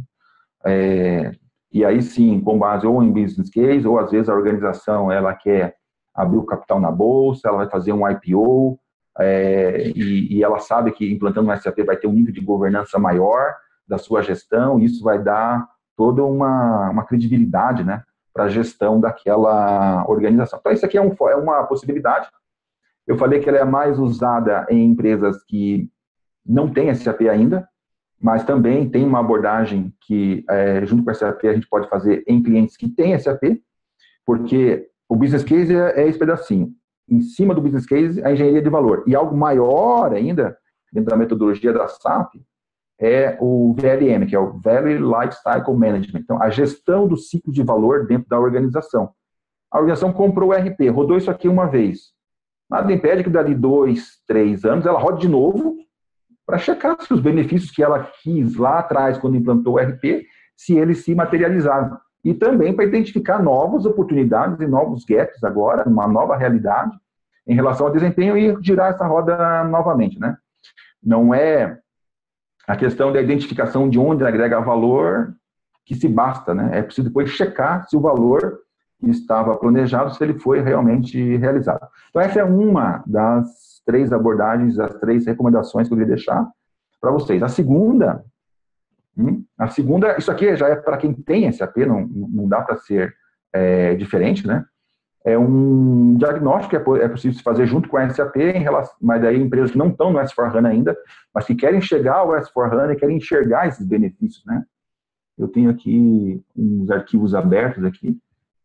É, e aí, sim, com base ou em business case, ou às vezes a organização, ela quer abrir o capital na bolsa, ela vai fazer um I P O, é, e, e ela sabe que implantando um S A P vai ter um nível de governança maior da sua gestão, e isso vai dar toda uma, uma credibilidade, né, para a gestão daquela organização. Então, isso aqui é, um, é uma possibilidade. Eu falei que ela é mais usada em empresas que não têm S A P ainda, mas também tem uma abordagem que, é, junto com a S A P, a gente pode fazer em clientes que têm S A P, porque o business case é, é esse pedacinho. Em cima do business case, a engenharia de valor. E algo maior ainda, dentro da metodologia da S A P, é o V L M, que é o Value Lifecycle Management. Então, a gestão do ciclo de valor dentro da organização. A organização comprou o R P, rodou isso aqui uma vez. Nada impede que dali dois, três anos ela rode de novo para checar se os benefícios que ela quis lá atrás, quando implantou o R P, se eles se materializaram. E também para identificar novas oportunidades e novos gaps agora, uma nova realidade em relação ao desempenho e girar essa roda novamente, né? Não é a questão da identificação de onde agrega valor que se basta, né? É preciso depois checar se o valor que estava planejado, se ele foi realmente realizado. Então, essa é uma das três abordagens, as três recomendações que eu queria deixar para vocês. A segunda Hum. A segunda, isso aqui já é para quem tem S A P, não, não dá para ser é, diferente, né? É um diagnóstico que é, é possível se fazer junto com a S A P, em relação, mas daí empresas que não estão no S quatro HANA ainda, mas que querem chegar ao S quatro HANA e querem enxergar esses benefícios, né? Eu tenho aqui uns arquivos abertos aqui.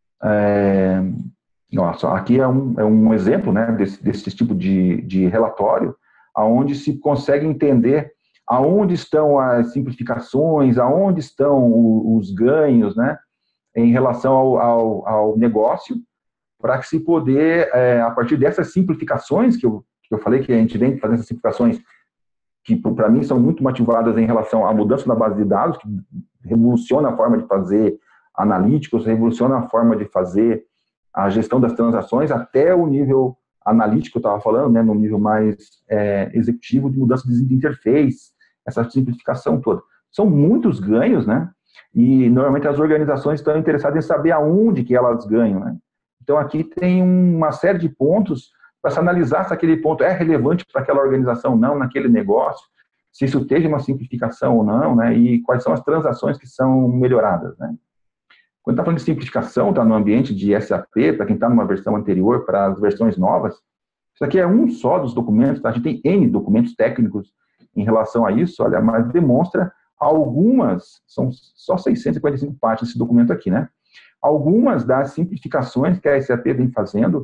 É, nossa, aqui é um, é um exemplo, né, desse, desse tipo de, de relatório, onde se consegue entender aonde estão as simplificações, aonde estão os ganhos, né, em relação ao, ao, ao negócio, para que se poder, é, a partir dessas simplificações, que eu, que eu falei que a gente vem fazendo essas simplificações, que para mim são muito motivadas em relação à mudança da base de dados, que revoluciona a forma de fazer analíticos, revoluciona a forma de fazer a gestão das transações, até o nível analítico, eu estava falando, né, no nível mais é, executivo, de mudança de interface, essa simplificação toda. São muitos ganhos, né, e normalmente as organizações estão interessadas em saber aonde que elas ganham, né. Então aqui tem uma série de pontos para se analisar se aquele ponto é relevante para aquela organização ou não, naquele negócio, se isso teve uma simplificação ou não, né, e quais são as transações que são melhoradas, né. Quando está falando de simplificação, está no ambiente de S A P, para quem está numa versão anterior, para as versões novas, isso aqui é um só dos documentos, tá? A gente tem N documentos técnicos em relação a isso, olha, mas demonstra algumas, são só seiscentas e quarenta e cinco páginas desse documento aqui, né? Algumas das simplificações que a S A P vem fazendo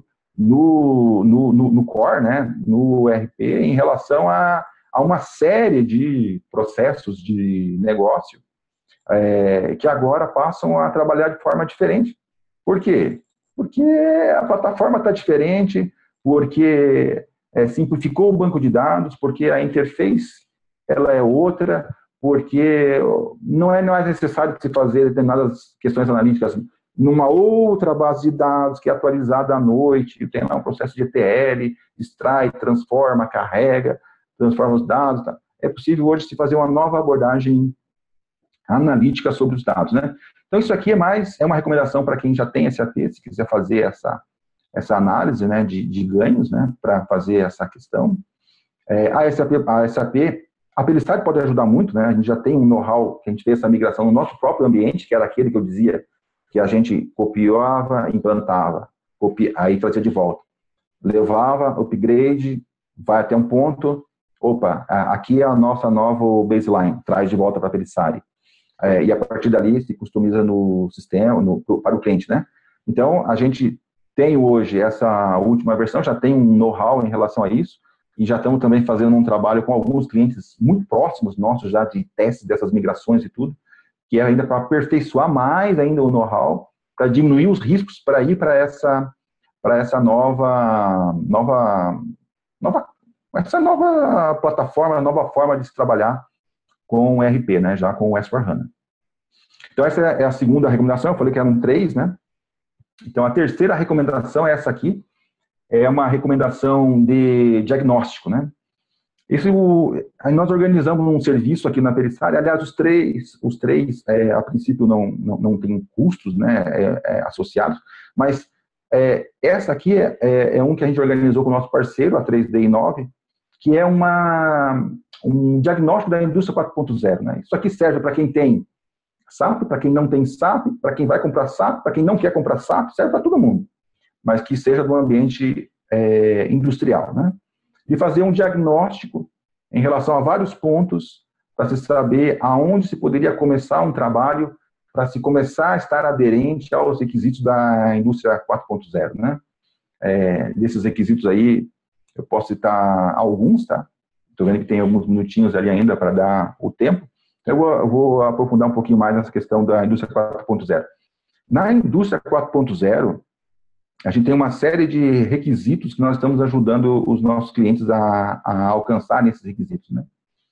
no, no, no, no core, né, no E R P, em relação a, a uma série de processos de negócio, É, que agora passam a trabalhar de forma diferente. Por quê? Porque a plataforma está diferente, porque é, simplificou o banco de dados, porque a interface ela é outra, porque não é mais necessário se fazer determinadas questões analíticas numa outra base de dados que é atualizada à noite, tem lá um processo de E T L, extrai, transforma, carrega, transforma os dados. Tá? É possível hoje se fazer uma nova abordagem analítica sobre os dados, né? Então, isso aqui é mais, é uma recomendação para quem já tem S A P, se quiser fazer essa, essa análise, né, de, de ganhos, né, para fazer essa questão. É, a S A P, a S A P, a Pelistar pode ajudar muito, né? A gente já tem um know-how, que a gente fez essa migração no nosso próprio ambiente, que era aquele que eu dizia, que a gente copiava, implantava, copia, aí trazia de volta. Levava, upgrade, vai até um ponto, opa, aqui é a nossa nova baseline, traz de volta para a Pelistar. É, e a partir dali se customiza no sistema, no, para o cliente, né? Então, a gente tem hoje essa última versão, já tem um know-how em relação a isso, e já estamos também fazendo um trabalho com alguns clientes muito próximos nossos, já de testes dessas migrações e tudo, que é ainda para aperfeiçoar mais ainda o know-how, para diminuir os riscos para ir para essa, para essa nova, nova, nova, essa nova plataforma, nova forma de se trabalhar com o E R P, né, já com o S quatro HANA. Então, essa é a segunda recomendação, eu falei que eram três, né? Então, a terceira recomendação é essa aqui, é uma recomendação de diagnóstico, né? Esse, o, aí nós organizamos um serviço aqui na Pelistar, aliás, os três, os três é, a princípio, não, não, não tem custos, né, é, é, associados, mas é, essa aqui é, é, é um que a gente organizou com o nosso parceiro, a três D nove, que é uma... um diagnóstico da indústria quatro ponto zero, né? Isso aqui serve para quem tem S A P, para quem não tem S A P, para quem vai comprar S A P, para quem não quer comprar S A P, serve para todo mundo, mas que seja do ambiente é, industrial, né? De fazer um diagnóstico em relação a vários pontos para se saber aonde se poderia começar um trabalho para se começar a estar aderente aos requisitos da indústria quatro ponto zero, né? É, desses requisitos aí, eu posso citar alguns, tá? Estou vendo que tem alguns minutinhos ali ainda para dar o tempo. Eu vou, eu vou aprofundar um pouquinho mais nessa questão da indústria quatro ponto zero. Na indústria quatro ponto zero, a gente tem uma série de requisitos que nós estamos ajudando os nossos clientes a, a alcançar nesses requisitos, né?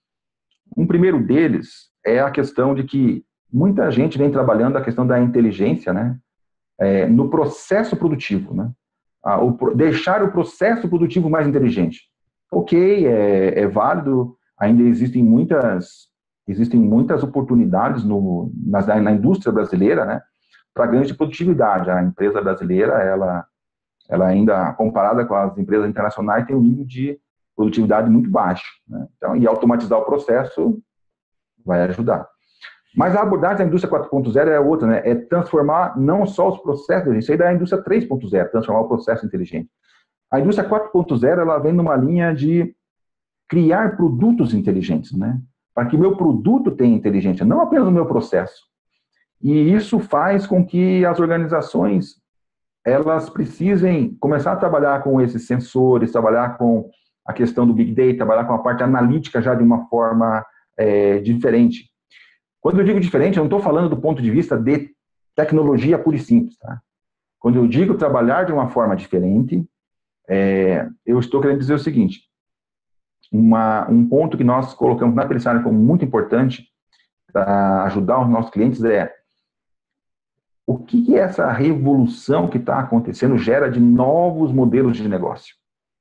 Um primeiro deles é a questão de que muita gente vem trabalhando a questão da inteligência, né? É, no processo produtivo, né? Ah, o, deixar o processo produtivo mais inteligente. Ok, é, é válido, ainda existem muitas, existem muitas oportunidades no, na, na indústria brasileira, né, para ganho de produtividade. A empresa brasileira, ela, ela ainda, comparada com as empresas internacionais, tem um nível de produtividade muito baixo, né? Então, e automatizar o processo vai ajudar. Mas a abordagem da indústria quatro ponto zero é outra, né? É transformar não só os processos, isso aí da indústria três ponto zero, transformar o processo inteligente. A indústria quatro ponto zero, ela vem numa linha de criar produtos inteligentes, né? Para que o meu produto tenha inteligência, não apenas o meu processo. E isso faz com que as organizações, elas precisem começar a trabalhar com esses sensores, trabalhar com a questão do Big Data, trabalhar com a parte analítica já de uma forma é, diferente. Quando eu digo diferente, eu não estou falando do ponto de vista de tecnologia pura e simples, tá? Quando eu digo trabalhar de uma forma diferente, é, eu estou querendo dizer o seguinte, uma, um ponto que nós colocamos na Pellissari como muito importante para ajudar os nossos clientes é o que, que essa revolução que está acontecendo gera de novos modelos de negócio.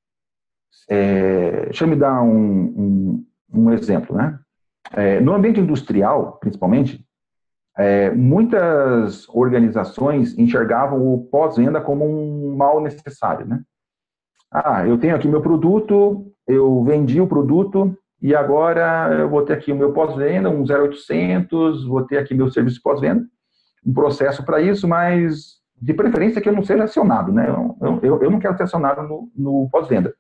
É, deixa eu me dar um, um, um exemplo, né? É, no ambiente industrial, principalmente, é, muitas organizações enxergavam o pós-venda como um mal necessário, né? Ah, eu tenho aqui meu produto, eu vendi o produto e agora eu vou ter aqui o meu pós-venda, um zero oitocentos, vou ter aqui meu serviço pós-venda, um processo para isso, mas de preferência que eu não seja acionado, né? Eu, eu, eu não quero ser acionado no, no pós-venda.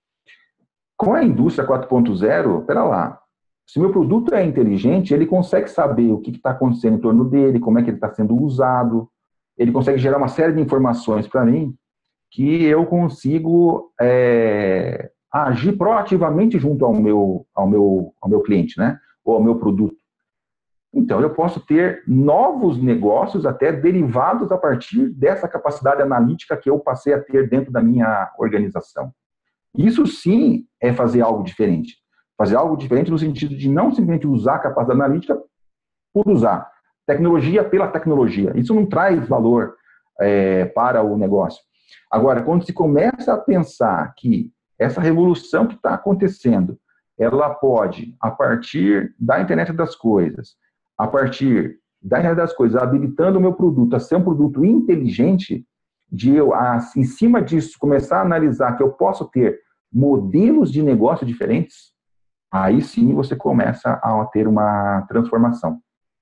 Com a indústria quatro ponto zero, pera lá, se o meu produto é inteligente, ele consegue saber o que está acontecendo em torno dele, como é que ele está sendo usado, ele consegue gerar uma série de informações para mim que eu consigo é, agir proativamente junto ao meu, ao, meu, ao meu cliente, né? Ou ao meu produto. Então, eu posso ter novos negócios até derivados a partir dessa capacidade analítica que eu passei a ter dentro da minha organização. Isso sim é fazer algo diferente. Fazer algo diferente no sentido de não simplesmente usar a capacidade analítica por usar. Tecnologia pela tecnologia. Isso não traz valor é, para o negócio. Agora, quando se começa a pensar que essa revolução que está acontecendo, ela pode, a partir da internet das coisas, a partir da internet das coisas, habilitando o meu produto a ser um produto inteligente, de eu, a, em cima disso, começar a analisar que eu posso ter modelos de negócio diferentes, aí sim você começa a ter uma transformação.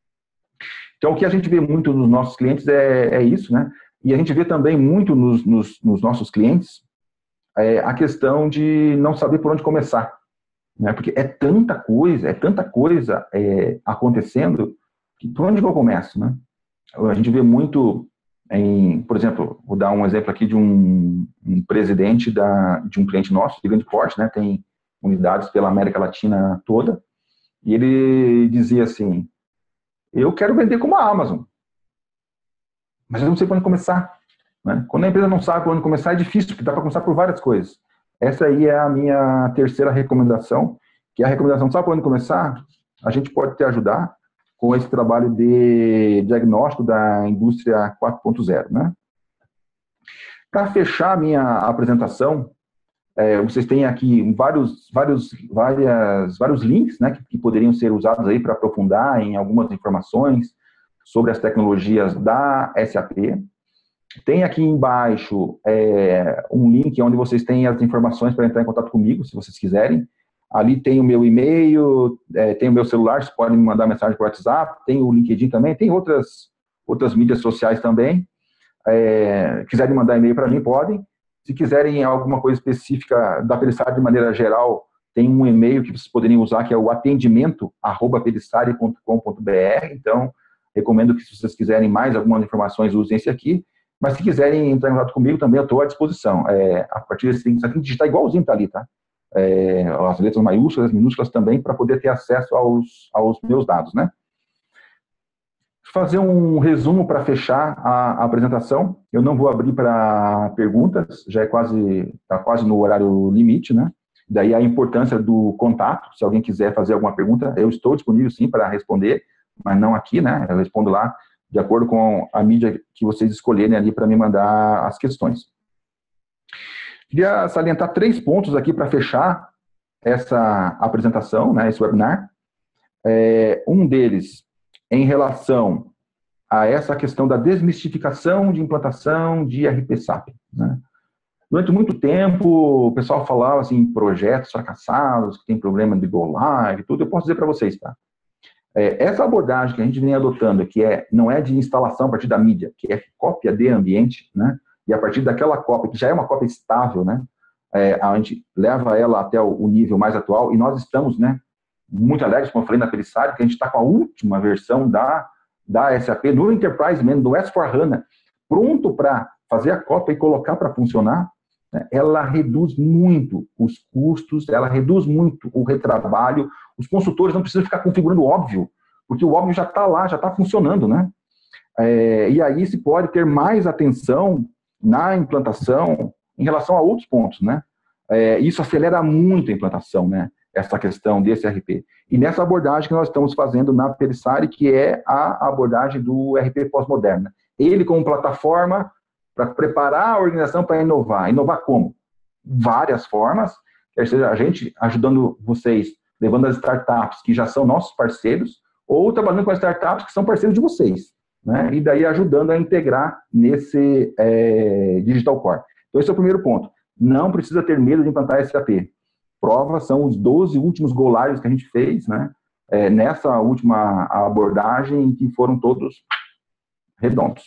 Então, o que a gente vê muito nos nossos clientes é, é isso, né? E a gente vê também muito nos, nos, nos nossos clientes é, a questão de não saber por onde começar, né? Porque é tanta coisa, é tanta coisa é, acontecendo, que por onde que eu começo, né? A gente vê muito, em, por exemplo, vou dar um exemplo aqui de um, um presidente da, de um cliente nosso, de grande porte, né? Tem unidades pela América Latina toda, e ele dizia assim, eu quero vender como a Amazon, mas eu não sei por onde começar, né? Quando a empresa não sabe por onde começar, é difícil, porque dá para começar por várias coisas. Essa aí é a minha terceira recomendação, que é a recomendação, sabe por onde começar? A gente pode te ajudar com esse trabalho de diagnóstico da indústria quatro ponto zero, né? Para fechar a minha apresentação, é, vocês têm aqui vários, vários, várias, vários links, né, que, que poderiam ser usados aí para aprofundar em algumas informações sobre as tecnologias da S A P. Tem aqui embaixo é, um link onde vocês têm as informações para entrar em contato comigo, se vocês quiserem. Ali tem o meu e-mail, é, tem o meu celular, vocês podem me mandar mensagem por WhatsApp, tem o LinkedIn também, tem outras, outras mídias sociais também. É, quiserem mandar e-mail para mim, podem. Se quiserem alguma coisa específica da Pellissari de maneira geral, tem um e-mail que vocês poderiam usar, que é o atendimento arroba pellissari ponto com ponto br. Então, recomendo que, se vocês quiserem mais algumas informações, usem esse aqui. Mas se quiserem entrar em contato comigo, também eu estou à disposição. É, a partir desse link, aqui, digitar igualzinho está ali, tá? É, as letras maiúsculas, as minúsculas também, para poder ter acesso aos, aos meus dados, né? Fazer um resumo para fechar a, a apresentação. Eu não vou abrir para perguntas, já é quase, está quase no horário limite, né? Daí a importância do contato. Se alguém quiser fazer alguma pergunta, eu estou disponível sim para responder, mas não aqui, né? Eu respondo lá de acordo com a mídia que vocês escolherem ali para me mandar as questões. Queria salientar três pontos aqui para fechar essa apresentação, né, esse webinar. É, um deles, em relação a essa questão da desmistificação de implantação de R P SAP, né? Durante muito tempo, o pessoal falava assim, projetos fracassados, que tem problema de go live e tudo. Eu posso dizer para vocês, tá? É, essa abordagem que a gente vem adotando, que é, não é de instalação a partir da mídia, que é cópia de ambiente, né? E a partir daquela cópia, que já é uma cópia estável, né? É, a gente leva ela até o, o nível mais atual, e nós estamos, né, muito alegres, como eu falei na Pelissari, que a gente está com a última versão da, da S A P, no Enterprise mesmo, do S quatro HANA, pronto para fazer a cópia e colocar para funcionar. Né? Ela reduz muito os custos, ela reduz muito o retrabalho, os consultores não precisam ficar configurando o óbvio, porque o óbvio já está lá, já está funcionando, né? É, e aí se pode ter mais atenção na implantação em relação a outros pontos, né? É, isso acelera muito a implantação, né? Essa questão desse R P. E nessa abordagem que nós estamos fazendo na Pelissari, que é a abordagem do R P pós-moderno. Ele como plataforma para preparar a organização para inovar. Inovar como? Várias formas, quer seja a gente ajudando vocês, levando as startups que já são nossos parceiros, ou trabalhando com as startups que são parceiros de vocês, né? E daí ajudando a integrar nesse é, Digital Core. Então esse é o primeiro ponto. Não precisa ter medo de implantar S A P. Prova são os doze últimos go-lives que a gente fez, né? É, nessa última abordagem, que foram todos redondos.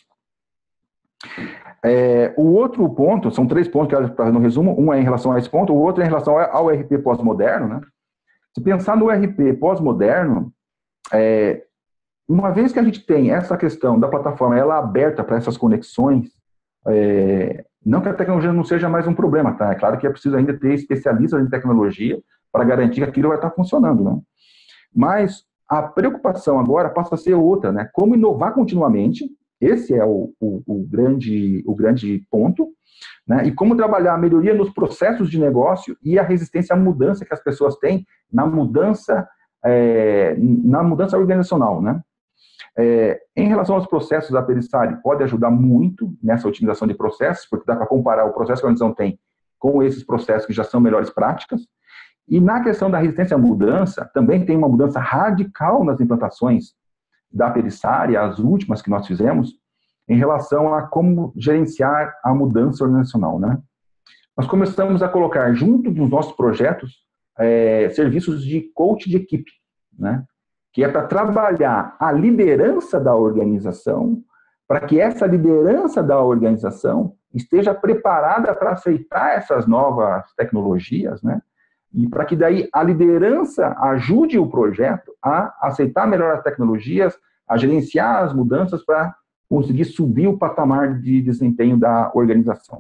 É, o outro ponto, são três pontos que eu fazer no resumo, um é em relação a esse ponto, o outro é em relação ao R P pós-moderno, né? Se pensar no R P pós-moderno, é, uma vez que a gente tem essa questão da plataforma, ela aberta para essas conexões, é, não que a tecnologia não seja mais um problema, tá? É claro que é preciso ainda ter especialistas em tecnologia para garantir que aquilo vai estar funcionando, né? Mas a preocupação agora passa a ser outra, né? Como inovar continuamente, esse é o, o, o, grande, o grande ponto, né? E como trabalhar a melhoria nos processos de negócio e a resistência à mudança que as pessoas têm na mudança, é, na mudança organizacional, né? É, em relação aos processos, a Pelissari pode ajudar muito nessa otimização de processos, porque dá para comparar o processo que a organização tem com esses processos que já são melhores práticas. E na questão da resistência à mudança, também tem uma mudança radical nas implantações da Pelissari, as últimas que nós fizemos, em relação a como gerenciar a mudança organizacional, né? Nós começamos a colocar junto dos nossos projetos é, serviços de coach de equipe, né? Que é para trabalhar a liderança da organização, para que essa liderança da organização esteja preparada para aceitar essas novas tecnologias, né? E para que daí a liderança ajude o projeto a aceitar melhor as tecnologias, a gerenciar as mudanças para conseguir subir o patamar de desempenho da organização.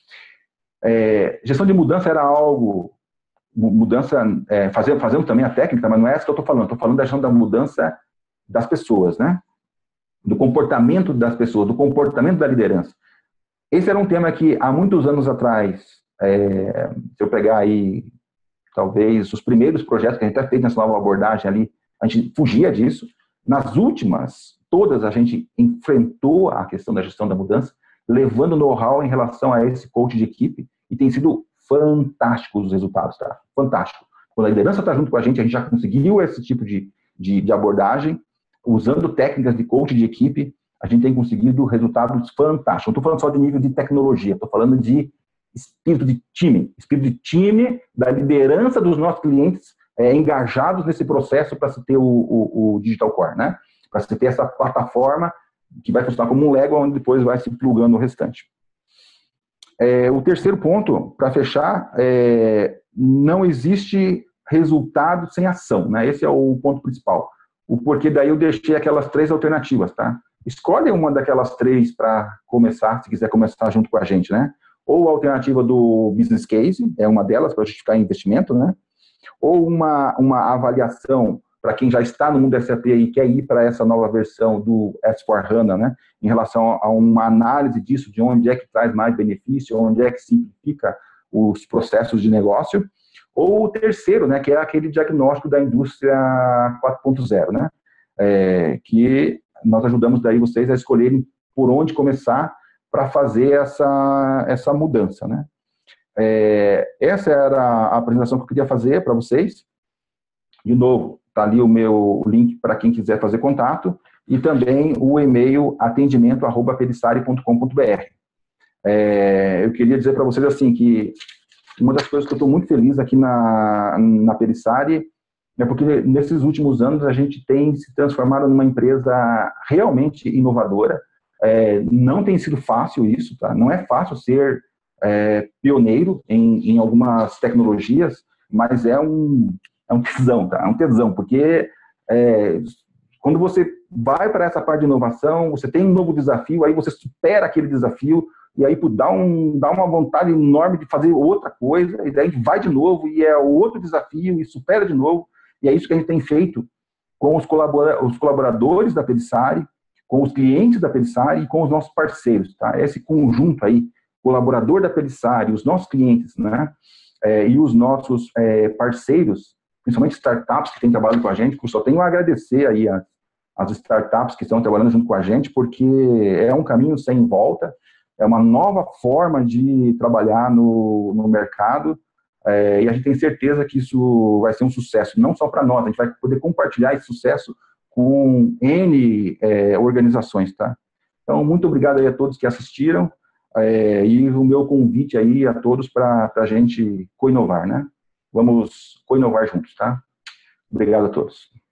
É, gestão de mudança era algo... mudança, é, fazendo, fazendo também a técnica, mas não é essa que eu estou falando, estou falando da questão da mudança das pessoas, né? Do comportamento das pessoas, do comportamento da liderança. Esse era um tema que, há muitos anos atrás, é, se eu pegar aí, talvez, os primeiros projetos que a gente até fez nessa nova abordagem ali, a gente fugia disso. Nas últimas, todas a gente enfrentou a questão da gestão da mudança, levando know-how em relação a esse coach de equipe, e tem sido fantásticos os resultados, tá? Fantástico. Quando a liderança está junto com a gente, a gente já conseguiu esse tipo de, de, de abordagem, usando técnicas de coach de equipe, a gente tem conseguido resultados fantásticos. Não estou falando só de nível de tecnologia, estou falando de espírito de time, espírito de time, da liderança dos nossos clientes é, engajados nesse processo para se ter o, o, o Digital Core, né? Para se ter essa plataforma que vai funcionar como um Lego, onde depois vai se plugando o restante. É, o terceiro ponto, para fechar, é, não existe resultado sem ação, né? Esse é o ponto principal. O porquê daí eu deixei aquelas três alternativas, tá? Escolhe uma daquelas três para começar, se quiser começar junto com a gente, né? Ou a alternativa do business case, é uma delas para justificar investimento, né? Ou uma, uma avaliação para quem já está no mundo S A P e quer ir para essa nova versão do S quatro HANA, né? Em relação a uma análise disso, de onde é que traz mais benefício, onde é que simplifica os processos de negócio. Ou o terceiro, né? Que é aquele diagnóstico da indústria quatro ponto zero, né? É, que nós ajudamos daí vocês a escolherem por onde começar para fazer essa, essa mudança, né? É, essa era a apresentação que eu queria fazer para vocês. De novo, está ali o meu link para quem quiser fazer contato e também o e-mail atendimento arroba pelissari ponto com ponto br. É, eu queria dizer para vocês assim que uma das coisas que eu estou muito feliz aqui na, na Pelissari é porque nesses últimos anos a gente tem se transformado numa empresa realmente inovadora. É, não tem sido fácil isso, tá? Não é fácil ser é, pioneiro em, em algumas tecnologias, mas é um, é um tesão, tá? É um tesão, porque é, quando você vai para essa parte de inovação, você tem um novo desafio, aí você supera aquele desafio, e aí pô, dá, um, dá uma vontade enorme de fazer outra coisa, e daí vai de novo, e é outro desafio, e supera de novo, e é isso que a gente tem feito com os, colabora os colaboradores da Pellissari, com os clientes da Pellissari e com os nossos parceiros, tá? Esse conjunto aí, colaborador da Pellissari, os nossos clientes, né? É, e os nossos é, parceiros, principalmente startups que têm trabalhado com a gente, eu só tenho a agradecer aí a, as startups que estão trabalhando junto com a gente, porque é um caminho sem volta, é uma nova forma de trabalhar no, no mercado, é, e a gente tem certeza que isso vai ser um sucesso, não só para nós, a gente vai poder compartilhar esse sucesso com N é, organizações, tá? Então, muito obrigado aí a todos que assistiram, é, e o meu convite aí a todos para a gente co-inovar, né? Vamos co-inovar juntos, tá? Obrigado a todos.